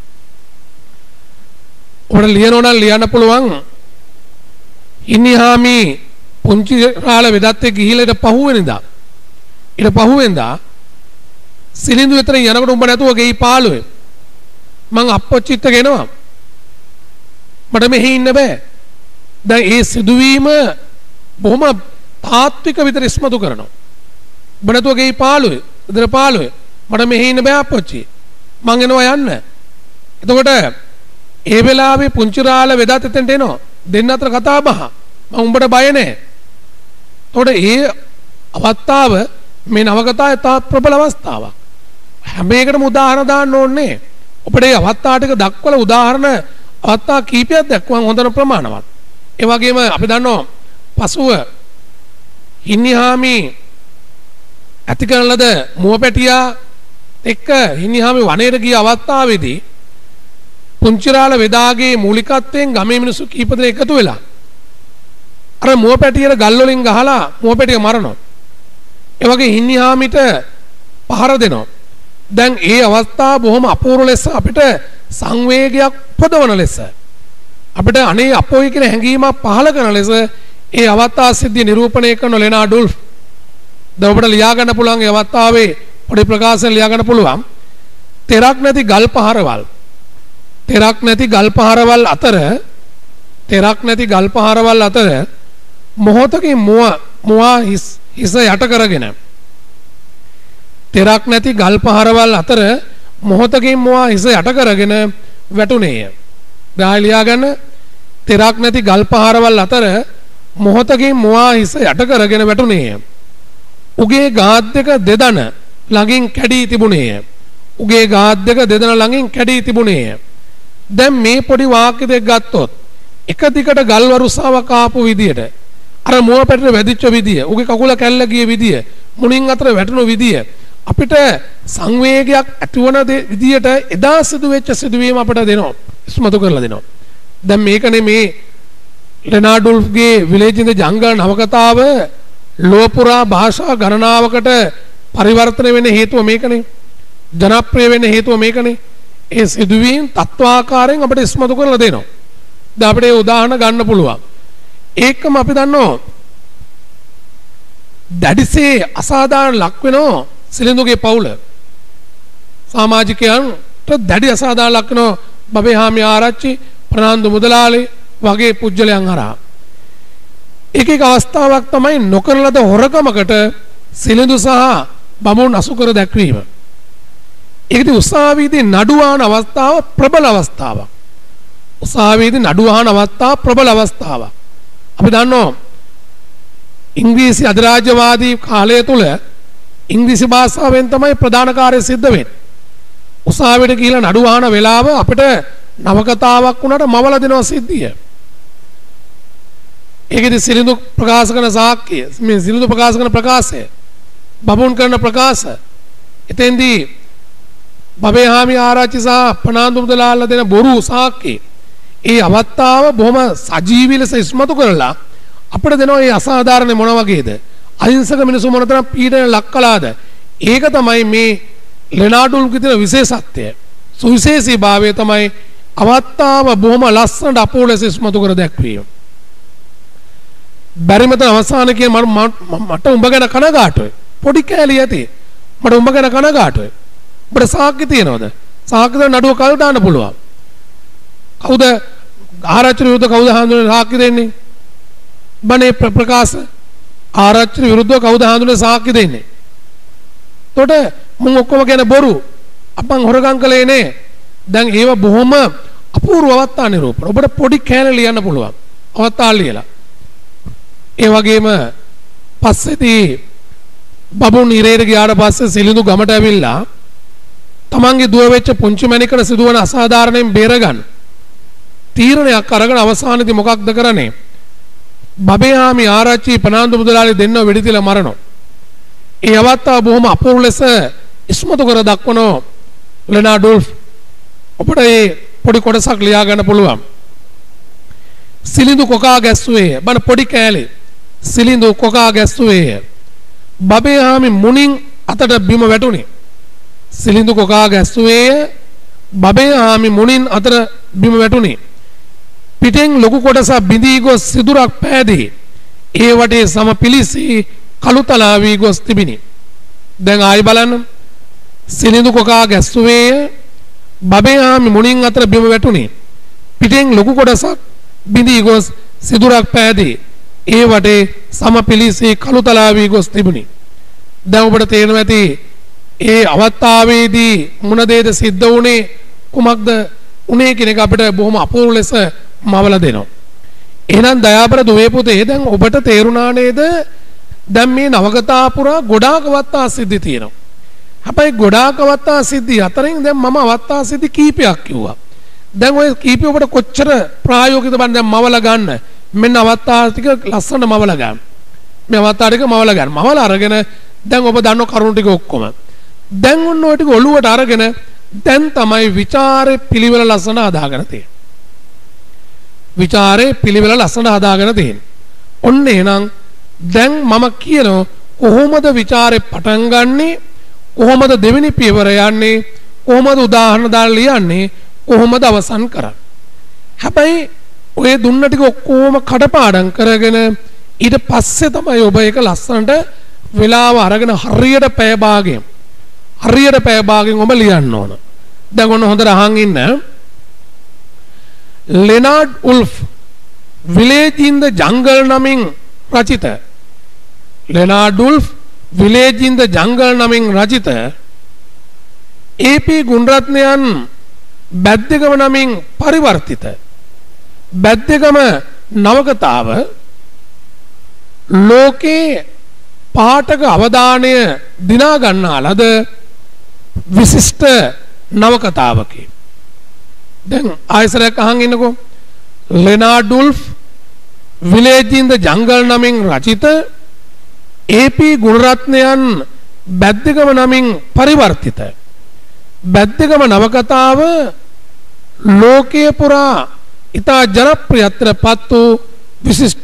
ඔබට ලියනවා නම් ලියන්න පුළුවන් හින්නිහාමි පුංචිරාල වෙදත් එක්ක ගිහිල්ලා ඊට පහුවෙන්දා සිලිඳු විතර යනකොට උඹ නැතුව ගෙයි පාළුවේ මං අප්පොච්චිත්ත ගෙනවා මට මෙහි ඉන්න බෑ දැන් ඒ සිදුවීම බොහොම තාත්වික විතර ඉස්මතු කරනවා. බණතුව ගේ පාළුවේ, ඉදර පාළුවේ මට මෙහි ඉන්න බෑ අප්පච්චි. මං එනවා යන්න. එතකොට ඒ වෙලාවේ පුංචිරාල වෙදත් එතෙන්ට එනවා. දෙන්න අතර කතා බහ. මම උඹට බය නැහැ. එතකොට ඒ අවස්ථාව මේ නවකතාවේ තාත් ප්‍රබල අවස්ථාවක්. හැම එකටම උදාහරණ දාන්න ඕනේ. ඔබට මේ අවස්ථා ටික දක්වලා උදාහරණ අවස්ථා කීපයක් දක්වන්න හොඳන ප්‍රමාණවත්. ඒ වගේම අපි දන්නවා පසුව හින්නිහාමි ඇති කරන ලද මුවපැටියා එක්ක හින්නිහාමි වනයේට ගිය අවස්ථාවේදී පුංචිරාල වෙදාගේ මූලිකත්වයෙන් ගමේ මිනිස්සු කීප දෙනෙක් එකතු වෙලා අර මුවපැටියට ගල් වලින් ගහලා මුවපැටිය මරනවා. ඒ වගේ හින්නිහාමිට පහර දෙනවා. දැන් ඒ අවස්ථාව බොහොම අපූර්ව ලෙස අපිට සංවේගයක් උපදවන ලෙස අපිට අනේ අපෝයි කියන හැඟීමක් පහළ කරන ලෙස ඒ අවස්ථා සිද්ධිය නිරූපණය කරන ලෙනා ඩුල්ෆ් දැන් ඔබට ලියා ගන්න පුළුවන් ඒ අවස්ථාවේ පොඩි ප්‍රකාශන ලියා ගන්න පුළුවන්. තෙරක් නැති ගල් පහරවල් අතර මොහොතකින් මුවා හිස යට කරගෙන තෙරක් නැති ගල් පහරවල් අතර මොහොතකින් මුවා හිස යට කරගෙන වැටුනේය. දැන් ලියා ගන්න තෙරක් නැති ගල් පහරවල් අතර මොහොතකින් මුවා හිස යට කරගෙන වැටුනේය. උගේ ගාත් දෙක දෙදන ළඟින් කැඩී තිබුණේය. දැන් මේ පොඩි වාක්‍ය දෙක ගත්තොත් එක දිගට ගල් වරුසාවක් ආපු විදියට අර මුව පැටට වැදිච්ච විදිය, උගේ කකුල කැල්ල ගිය විදිය, මුණින් අතර වැටුණු විදිය අපිට සංවේගයක් ඇතිවන විදියට එදා සිදුවෙච්ච සිදුවීම අපිට දෙනවා, ඉස්මතු කරලා දෙනවා. දැන් මේකනේ මේ ලෙනාඩ් ඩුල්ෆ්ගේ විලේජ් ඉන් ද ජංගල් නවකතාව ලෝපුරා භාෂා ගණනාවකට පරිවර්තන වෙන්න හේතුව මේකනේ. ජනප්‍රිය වෙන්න හේතුව මේකනේ. ඒ සිදුවීම් තත්වාකාරයෙන් අපිට ඉස්මතු කරලා දෙනවා. දැන් අපිට ඒ උදාහරණ ගන්න පුළුවන්. ඒකම අපි දන්නවා දැඩිසේ අසාධාරණ ලක් වෙනවා සිලිඳුගේ පවුල. සමාජිකයන්ට දැඩි අසාධාරණ ලක් වෙනවා බබේහාමි ආරච්චි, ප්‍රනාන්දු මුදලාලි වගේ පුජ්‍යලයන් හරහා. එක අවස්ථාවක් තමයි නොකරන ලද හොරකමකට සිලිඳු සහ බමුණු අසු කර දැක්වීම. ඒකදී උසාවියේදී නඩුවාන අවස්ථාව ප්‍රබල අවස්ථාවක්. ප්‍රබල අවස්ථාවක්. අපි දන්නවා ඉංග්‍රීසි අධිරාජ්‍යවාදී කාලය තුල ඉංග්‍රීසි භාෂාවෙන් තමයි ප්‍රධාන කාර්යය සිද්ධ වෙන්නේ. උසාවියට ගිහිලා නඩුවාන වෙලාව අපිට නවකතාවක් වුණාට මවල දෙනවා සිද්ධිය. ඒකෙදි සිලිඳු ප්‍රකාශ කරන සාක්කිය, මේ සිලිඳු ප්‍රකාශ කරන ප්‍රකාශය, බබුන් කරන ප්‍රකාශ, එතෙන්දී බබේහාමි ආරච්චි සහ ප්‍රනාන්දු මුදලාල්ලා දෙන බොරු සාක්කි ඒ අවස්ථාව බොහොම සජීවී ලෙස ඉස්මතු කරලා අපිට දෙනවා මේ අසාධාරණ මොන වගේද, අහිංසක මිනිස්සු මොනතරම් පීඩන ලක් කළාද. ඒක තමයි මේ ලෙනාඩ් ඩුල්ෆ්ගේ තියෙන විශේෂත්වය. සුවිශේෂී භාවය තමයි අවස්ථාව බොහොම ලස්සනට අපූර්ව ලෙස ඉස්මතු කර දැක්වීම. බැරිමත අවසාන කියන මට උඹ ගැන කනගාටුයි. පොඩි කෑලි ඇති. මට උඹ ගැන කනගාටුයි. ඔබට සාක්ෂි තියනවද? සාක්ෂි නඩුව කල් දාන්න පුළුවන්. කවුද ආරච්චි විරුද්ධ කවුද හඳුනන සාක්ෂි දෙන්නේ? බනේ ප්‍රකාශ ආරච්චි විරුද්ධව කවුද හඳුනන සාක්ෂි දෙන්නේ? එතකොට මුන් ඔක්කොම කියන බොරු අපන් හොරගම් කළේ නේ. දැන් ඒව බොහොම අපූර්ව අවස්ථා නිරූපණ. ඔබට පොඩි කෑලි ලියන්න පුළුවන්. අවස්ථා ලියලා. ඒ වගේම පස්සේදී බබුන් ඉරේට ගියාට පස්සේ සිලිඳු ගමට ඇවිල්ලා තමන්ගේ දුව වෙච්ච පුංචි මැණිකට සිදුවන අසාධාරණයෙන් බේරගන්න තීරණයක් අරගෙන අවසානයේදී මොකක්ද කරන්නේ? බබේහාමි ආරච්චි ප්‍රනාන්දු මුදලාලි දෙන්නව වෙඩි තියලා මරනවා. ඒ අවස්ථාව බොහොම අපූර්ව ලෙස ඉස්මතු කර දක්වනවා ලෙනාඩ් ඩුල්ෆ්. ඔබට මේ පොඩි කොටසක් ලියා ගන්න පුළුවන්. සිලිඳු කොකා ගැස්සුවේ බන පොඩි කෑලි. සිලිඳු කොකා ගැස්සුවේ බබේහාමි මුණින් අතට බිම වැටුනේ. සිලිඳු කොකා ගැස්සුවේ බබේහාමි මුණින් අතට බිම වැටුනේ. පිටෙන් ලොකු කොටසක් බිඳී ගොස් සිදුරක් පෑදී ඒ වටේ සම පිලිසි කළුතලා වී ගොස් තිබිනි. දැන් ආයි බලන්න. සිලිඳු කොකා ගැස්සුවේ බබේහාමි මුණින් අතට බිම වැටුනේ. පිටෙන් ලොකු කොටසක් බිඳී ගොස් සිදුරක් පෑදී ඒ වටේ සමපිලිසේ කළුතලාවී ගොස් තිබුණි. දැන් ඔබට තේරෙනවා ඇති ඒ අවස්ථාවේදී මොන දේද සිද්ධ වුණේ කුමක්ද උනේ කියන එක අපිට බොහොම අපූර්ව ලෙස මවලා දෙනවා. එහෙනම් දයාබර දුවේ පුතේ දැන් ඔබට තේරුණා නේද? දැන් මේ නවකතා පුරා ගොඩාක් අවස්ථා සිද්ධි තියෙනවා. හැබැයි ගොඩාක් අවස්ථා සිද්ධි අතරින් දැන් මම අවස්ථා සිද්ධි කීපයක් කිව්වා. දැන් ඔය කීපය ඔබට කොච්චර ප්‍රායෝගිකද බන් දැන් මවලා ගන්න. මෙන්න අවස්ථා ටික ලස්සන මවලා ගන්න. මේ අවස්ථා ටික මවලා ගන්න. මවලා අරගෙන දැන් ඔබ දන්න කරුණු ටික ඔක්කොම. දැන් ඔන්න ඔය ටික ඔළුවට අරගෙන දැන් තමයි ਵਿਚාරේ පිළිවෙල ලස්සන හදාගෙන තියෙන්නේ. ਵਿਚාරේ පිළිවෙල ලස්සන හදාගෙන තියෙන්නේ. ඔන්න එහෙනම් දැන් මම කියනවා කොහොමද ਵਿਚාරේ පටන් ගන්නෙ? කොහොමද දෙවෙනි පියවර යන්නේ? කොහොමද උදාහරණ දාලා ලියන්නේ? කොහොමද අවසන් කරන්නේ? හැබැයි ඔය දුන්න ටික ඔක්කොම කඩපාඩම් කරගෙන ඊට පස්සේ තමයි ඔබ ඒක ලස්සනට වෙලාව අරගෙන හරියට පැය භාගයෙන් ඔබ ලියන්න ඕන. දැන් ඔන්න හොඳට අහන් ඉන්න. Leonard උල්ෆ් village in the Jungle නමින් රචිත Leonard උල්ෆ් village in the Jungle නමින් රචිත ඒ.පී. ගුණරත්නයන් බැද්දගම නමින් පරිවර්තිත බැද්දගම නවකතාව ලෝකේ පාඨක අවධානය දිනා ගන්නා ලද විශිෂ්ට නවකතාවකි. දැන් ආයසරයක් අහන් ඉන්නකෝ. Leonard උල්ෆ් village in the Jungle නමින් රචිත ඒ.පී. ගුණරත්නයන් බැද්දගම නමින් පරිවර්තිත බැද්දගම නවකතාව ලෝකයේ පුරා ඉතා ජනප්‍රියත්වයට පත් වූ විශිෂ්ට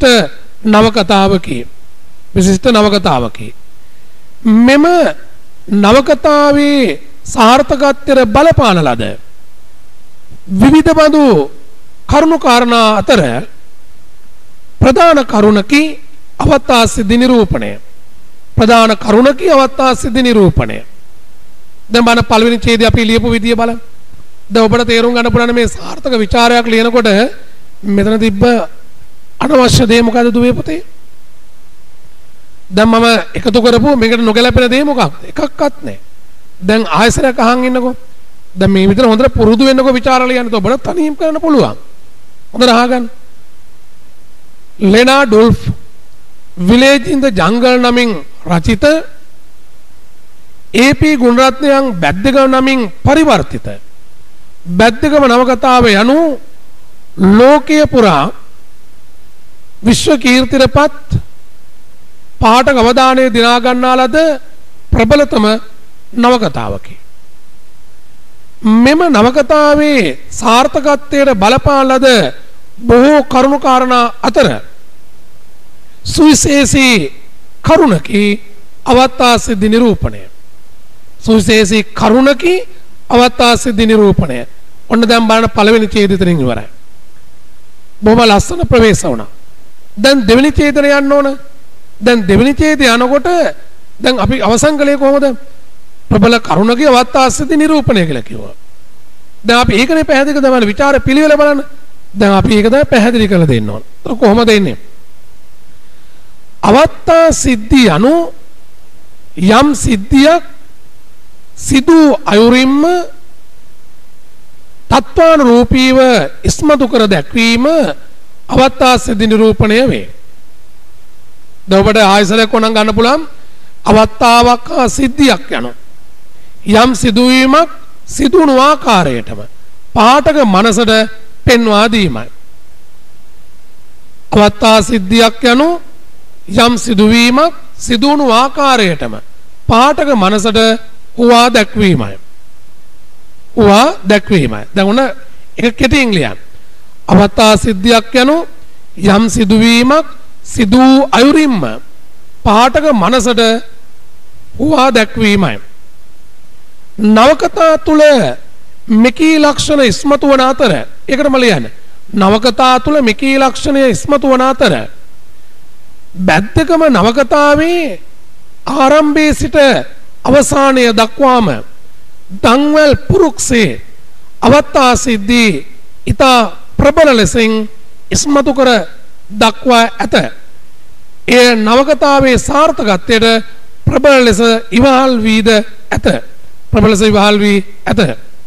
නවකතාවකි. මෙම නවකතාවේ සාර්ථකත්වයට බලපාන ලද විවිධ බඳු කරුණු කාරණා අතර ප්‍රධාන කරුණකි අවස්ථා සිද්ධි නිරූපණය. දැන් බලන්න පළවෙනි ඡේදය අපි ලියපු විදිය බලන්න. දැන් ඔබට තේරුම් ගන්න පුළුවන් මේ සාර්ථක ਵਿਚාරයක් ලියනකොට මෙතන තිබ්බ අනවශ්‍ය දේ මොකද්ද දුවේ පුතේ? දැන් මම එකතු කරපුව මේකට නොගැලපෙන දේ මොකක්ද? එකක්වත් නැහැ. දැන් ආයසරයක් අහන් ඉන්නකෝ. දැන් මේ විතර හොඳට පුරුදු වෙන්නකෝ ਵਿਚාර ලියන්න. ඔබට තනියම කරන්න පුළුවන්. හොඳට අහගන්න. Leonard උල්ෆ් village in the Jungle නමින් රචිත ඒ.පී. ගුණරත්නයන් බැද්දගම නමින් පරිවර්තිත බැද්දගම නවකතාව යනු ලෝකයේ පුරා විශ්ව කීර්තියටපත් පාඨක අවධානය දිනා ගන්නා ලද ප්‍රබලතම නවකතාවකි. මෙම නවකතාවේ සාර්ථකත්වයට බලපාන ලද බොහෝ කරුණු කාරණා අතර සුවිශේෂී කරුණකි අවස්ථා සිද්ධි නිරූපණය. ඔන්න දැන් බලන්න පළවෙනි ඡේදයෙන් ඉවරයි. බොහොම ලස්සන ප්‍රවේශ වුණා. දැන් දෙවෙනි ඡේදයට යන්න ඕන. දැන් දෙවෙනි ඡේදය යනකොට දැන් අපි අවසන් කළේ කොහොමද? ප්‍රබල කරුණකේ අවස්ථා සිද්ධි නිරූපණය කියලා කිව්වා. දැන් අපි ඒකනේ පැහැදිලි කරලා බලන්න විචාර පිළිවෙල බලන්න. දැන් අපි ඒක තමයි පැහැදිලි කරලා දෙන්න ඕන. ඒක කොහොමද එන්නේ? අවස්ථා සිද්ධි anu යම් සිද්ධියක් සිදු අයුරින්ම තත්වානුරූපීව ඉස්මතු කර දැක්වීම අවස්ථා සිද්ධි නිරූපණය වේ. දැන් ඔබට ආයසරයක් ඕනම් ගන්න පුළුවන් අවස්ථාවක් හා සිද්ධියක් යන යම් සිදුවීමක් සිදුණු ආකාරයටම පාඨක මනසට පෙන්වා දීමයි. අවස්ථා සිද්ධියක් යනු යම් සිදුවීමක් සිදුණු ආකාරයටම පාඨක මනසට හුවා දැක්වීමයි. දැන් උන එක කෙටියෙන් ලියන්න. අවස්ථා සිද්ධියක් යනු යම් සිදුවීමක් සිදු අයුරින්ම පාඨක මනසට හුවා දැක්වීමයි. නවකතා තුල මෙකී ලක්ෂණ ඉස්මතු වන අතර ඒකටම ලියන්න. නවකතා තුල මෙකී ලක්ෂණය ඉස්මතු වන අතර බැද්දකම නවකතාවේ ආරම්භයේ සිට අවසානය දක්වාම දන්වැල් පුරුක්සේ අවස්ථා සිද්ධි ඉතා ප්‍රබල ලෙසින් ඉස්මතු කර දක්වා ඇත. එය නවකතාවේ සාර්ථකත්වයට ප්‍රබල ලෙස ඉවහල් වීද ඇත. ප්‍රබල ලෙස ඉවහල් වී ඇත.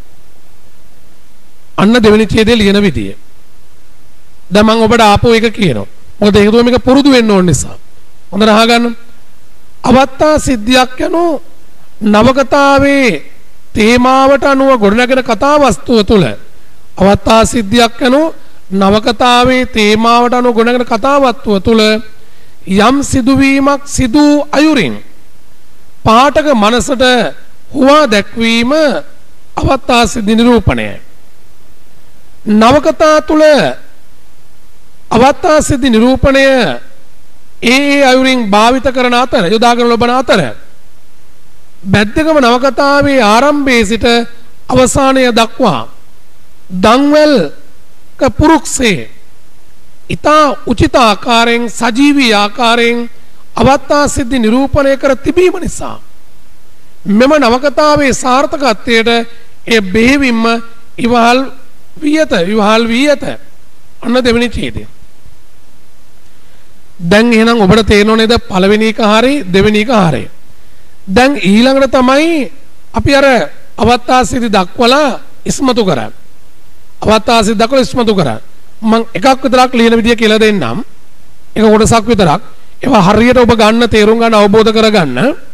අන්න දෙවෙනි ඡේදයේ ලියන විදිය. දැන් මම ඔබට ආපෝ එක කියනවා. මොකද හේතුව මේක පුරුදු වෙන්න ඕන නිසා. හොඳට අහගන්න. අවත්තා සිද්ධියක් යනෝ නවකතාවේ තේමාවට අනුව ගොඩනැගෙන කතා වස්තුව තුළ අවත්තා සිද්ධියක් යනෝ නවකතාවේ තේමාවට අනුව ගොඩනැගෙන කතා වස්තුව තුළ යම් සිදුවීමක් සිදු අයුරින් පාඨක මනසට හුවා දැක්වීම අවත්තා සිද්ධි නිරූපණයයි. නවකතා තුළ අවත්තා සිද්ධි නිරූපණය ඒ අයුරින් භාවිත කරන අතර යොදාගෙන ලබන අතර බැද්දගම නවකතාවේ ආරම්භයේ සිට අවසානය දක්වා දන්වැල්ක පුරුක්සේ ඊතා උචිත ආකාරයෙන් සජීවී ආකාරයෙන් අවත්තා සිද්ධි නිරූපණය කර තිබීම නිසා මෙම නවකතාවේ සාර්ථකත්වයට එය බෙහෙවින්ම ඉවහල් වී ඇත. අන්න දෙවෙනි ඡේදය. දැන් එහෙනම් ඔබට තේරෙනව නේද පළවෙනි එක හරි දෙවෙනි එක හරි. දැන් ඊළඟට තමයි අපි අර අවත්තා සිද්ධි දක්වලා ඉස්මතු කරන්නේ. අවත්තා සිද්ධි දක්වලා ඉස්මතු කරන්නේ. මම එකක් විතරක් ලියන විදිය කියලා දෙන්නම්. එක කොටසක් විතරක්. ඒවා හරියට ඔබ ගන්න තේරුම් ගන්න අවබෝධ කරගන්න.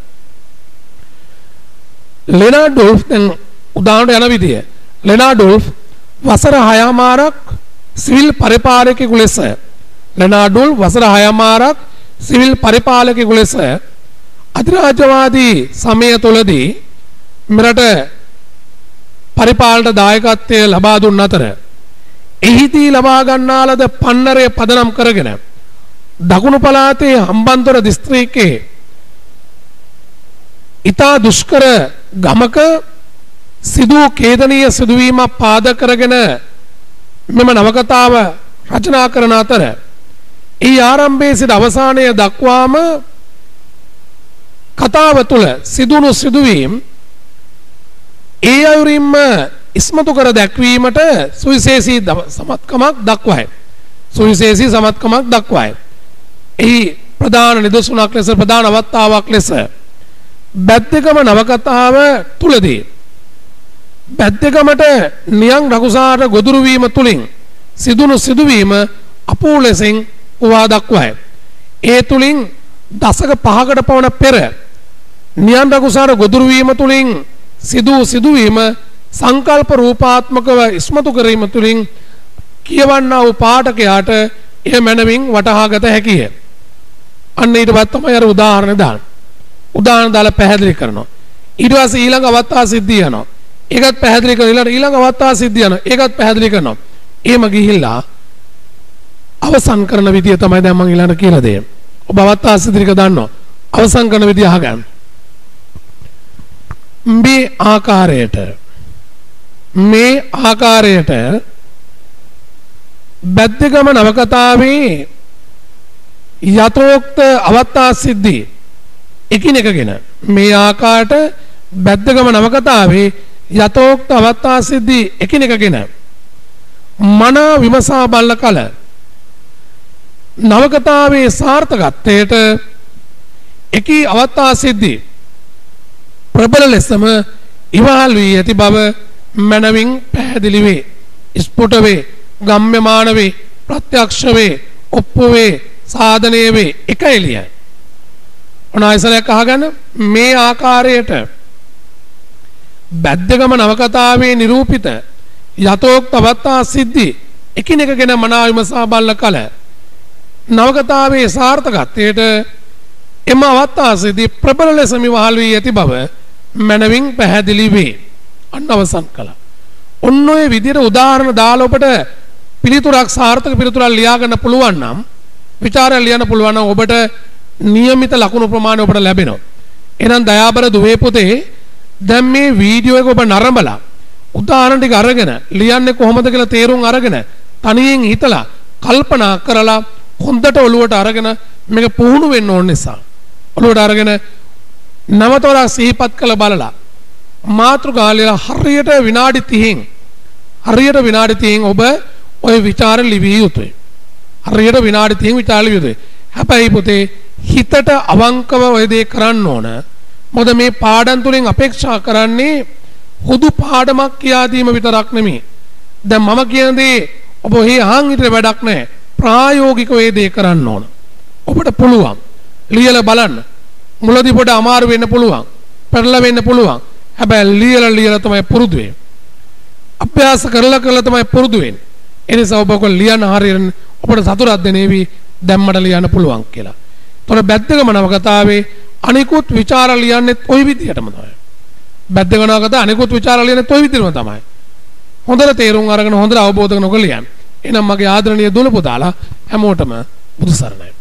ලෙනාඩෝල්ෆ් දැන් උදාහරණ යන විදිය. ලෙනාඩෝල්ෆ් වසර 6මාරක් සිවිල් පරිපාලකයෙකු ලෙස ලෙනාඩෝල්ෆ් වසර 6මාරක් සිවිල් පරිපාලකයෙකු ලෙස අධිරාජ්‍යවාදී සමය තුළදී මෙරට පරිපාලනට දායකත්වය ලබා දුන් අතර එහිදී ලබා ගන්නා ලද පන්නරය පදනම් කරගෙන දකුණු පළාතේ හම්බන්තොට දිස්ත්‍රික්කයේ ඉතා දුෂ්කර ගමක සිදු ඛේදනීය සිදුවීමක් පාදක කරගෙන මෙම නවකතාව රචනා කරන අතර ඒ ආරම්භයේ සිට අවසානය දක්වාම කතාව තුළ සිදුණු සිදුවීම් ඒ අයුරින්ම ඉස්මතු කර දැක්වීමට සුවිශේෂී සමත්කමක් දක්වයි. සුවිශේෂී සමත්කමක් දක්වයි. එහි ප්‍රධාන නිදසුනක් ලෙස ප්‍රධාන අවස්ථාවක් ලෙස බැද්දගම නවකතාව තුලදී බැද්දගමට නියං රකුසාට ගොදුරු වීම තුලින් සිදුණු සිදුවීම අපූර්ව ලෙසින් උවා දක්වයි. ඒ තුලින් දශක 5කට පමණ පෙර නියං රකුසාට ගොදුරු වීම තුලින් සිදුවීම සංකල්ප රූපාත්මකව ඉස්මතු කිරීම තුලින් කියවන්නා වූ පාඨකයාට එය මනමින් වටහා ගත හැකිය. අන්න ඊට පස්සේ තමයි අර උදාහරණ දාන්න. උදාහරණ දාලා පැහැදිලි කරනවා. ඊට පස්සේ ඊළඟ අවස්ථා සිද්ධිය යනවා. ඒකත් පැහැදිලි කරලා ඊළඟ අවස්ථා සිද්ධිය යනවා. ඒකත් පැහැදිලි කරනවා. එහෙම ගිහිල්ලා අවසන් කරන විදිය තමයි දැන් මම ඊළඟට කියලා දෙන්නේ. ඔබ අවස්ථා සිද්ධියක දන්නවා. අවසන් කරන විදිය අහගන්න. මේ ආකාරයට බැද්දගම නවකතාවේ යතෝක්ත අවස්ථා සිද්ධි එකිනෙකගෙන මේ ආකාරයට බැද්දගම නවකතාවේ යතෝක්ත අවස්ථා සිද්ධි එකිනෙකගෙන මනා විමසා බලන කල නවකතාවේ සාර්ථකත්වයට එකී අවස්ථා සිද්ධි ප්‍රබල ලෙසම ඉවහල් වී ඇති බව මනවින් පැහැදිලි වේ. ස්ಫುಟ වේ, ගම්ම්‍යමාන වේ, ප්‍රත්‍යක්ෂ වේ, ඔප්පු වේ, සාධනය වේ. එක එළියයි. ඔනායිසලයක් අහගන්න. මේ ආකාරයට බැද්දගම නවකතාවේ නිරූපිත යතෝක්ත අවස්ථා සිද්ධි එකිනෙකගෙන මනා විමසා බලන කල නවකතාවේ සාර්ථකත්වයට එම අවස්ථා සිද්ධි ප්‍රබල ලෙසම ඉවහල් වී ඇති බව මනවින් පැහැදිලි වේ. අන්න අවසන් කළා. ඔන්න ඔය විදිහට උදාහරණ දාලා ඔබට පිළිතුරක් සාර්ථක පිළිතුරක් ලියා ගන්න පුළුවන් නම් විචාරය ලියන්න පුළුවන් නම් ඔබට નિયમિત ලකුණු ප්‍රමාණය ඔබට ලැබෙනවා. එහෙනම් දයාබර දුවේ පුතේ දැන් මේ වීඩියෝ එක ඔබ නරඹලා උදාහරණ ටික අරගෙන ලියන්නේ කොහොමද කියලා තේරුම් අරගෙන තනියෙන් හිතලා කල්පනා කරලා හොඳට ඔළුවට අරගෙන මේක පුහුණු වෙන්න ඕන නිසා ඔළුවට අරගෙන නවතවරක් සිහිපත් කළ බලලා මාතෘකාලිය හරියට විනාඩි 30න් ඔබ ওই ਵਿਚාර ලිවිය යුතුයි. හරියට විනාඩි 30 විතර ලියුවේ. හැබැයි පුතේ හිතට අවංකව ඔය දේ කරන්න ඕන. මොකද මේ පාඩම් තුලින් අපේක්ෂා කරන්නේ හුදු පාඩමක් කියා දීම විතරක් නෙමෙයි. දැන් මම කියන දේ ඔබ ඔහි අහන් හිටියේ වැඩක් නැහැ. ප්‍රායෝගිකව ඒ දේ කරන්න ඕන. ඔබට පුළුවන්. ලියලා බලන්න. මුලදී පොඩ අමාරු වෙන්න පුළුවන්. පෙරලා වෙන්න පුළුවන්. හැබැයි ලියලා තමයි පුරුදු වෙන්නේ. අභ්‍යාස කරලා තමයි පුරුදු වෙන්නේ. ඒ නිසා ඔබ ලියන හරියට ඔබට සතුටක් දැනේවි දැම්මට ලියන්න පුළුවන් කියලා. තොර බැද්දගම නවකතාවේ අනිකුත් ਵਿਚාර ලියන්නෙත් ওই විදිහටම තමයි. බැද්දගම නවකතාව අනිකුත් ਵਿਚාර ලියන්නෙත් ওই විදිහටම තමයි. හොඳට තේරුම් අරගෙන හොඳට අවබෝධ කරගෙන ඔක ලියන්න. එහෙනම් මගේ ආදරණීය දුල පුතාලා හැමෝටම බුදු සරණයි.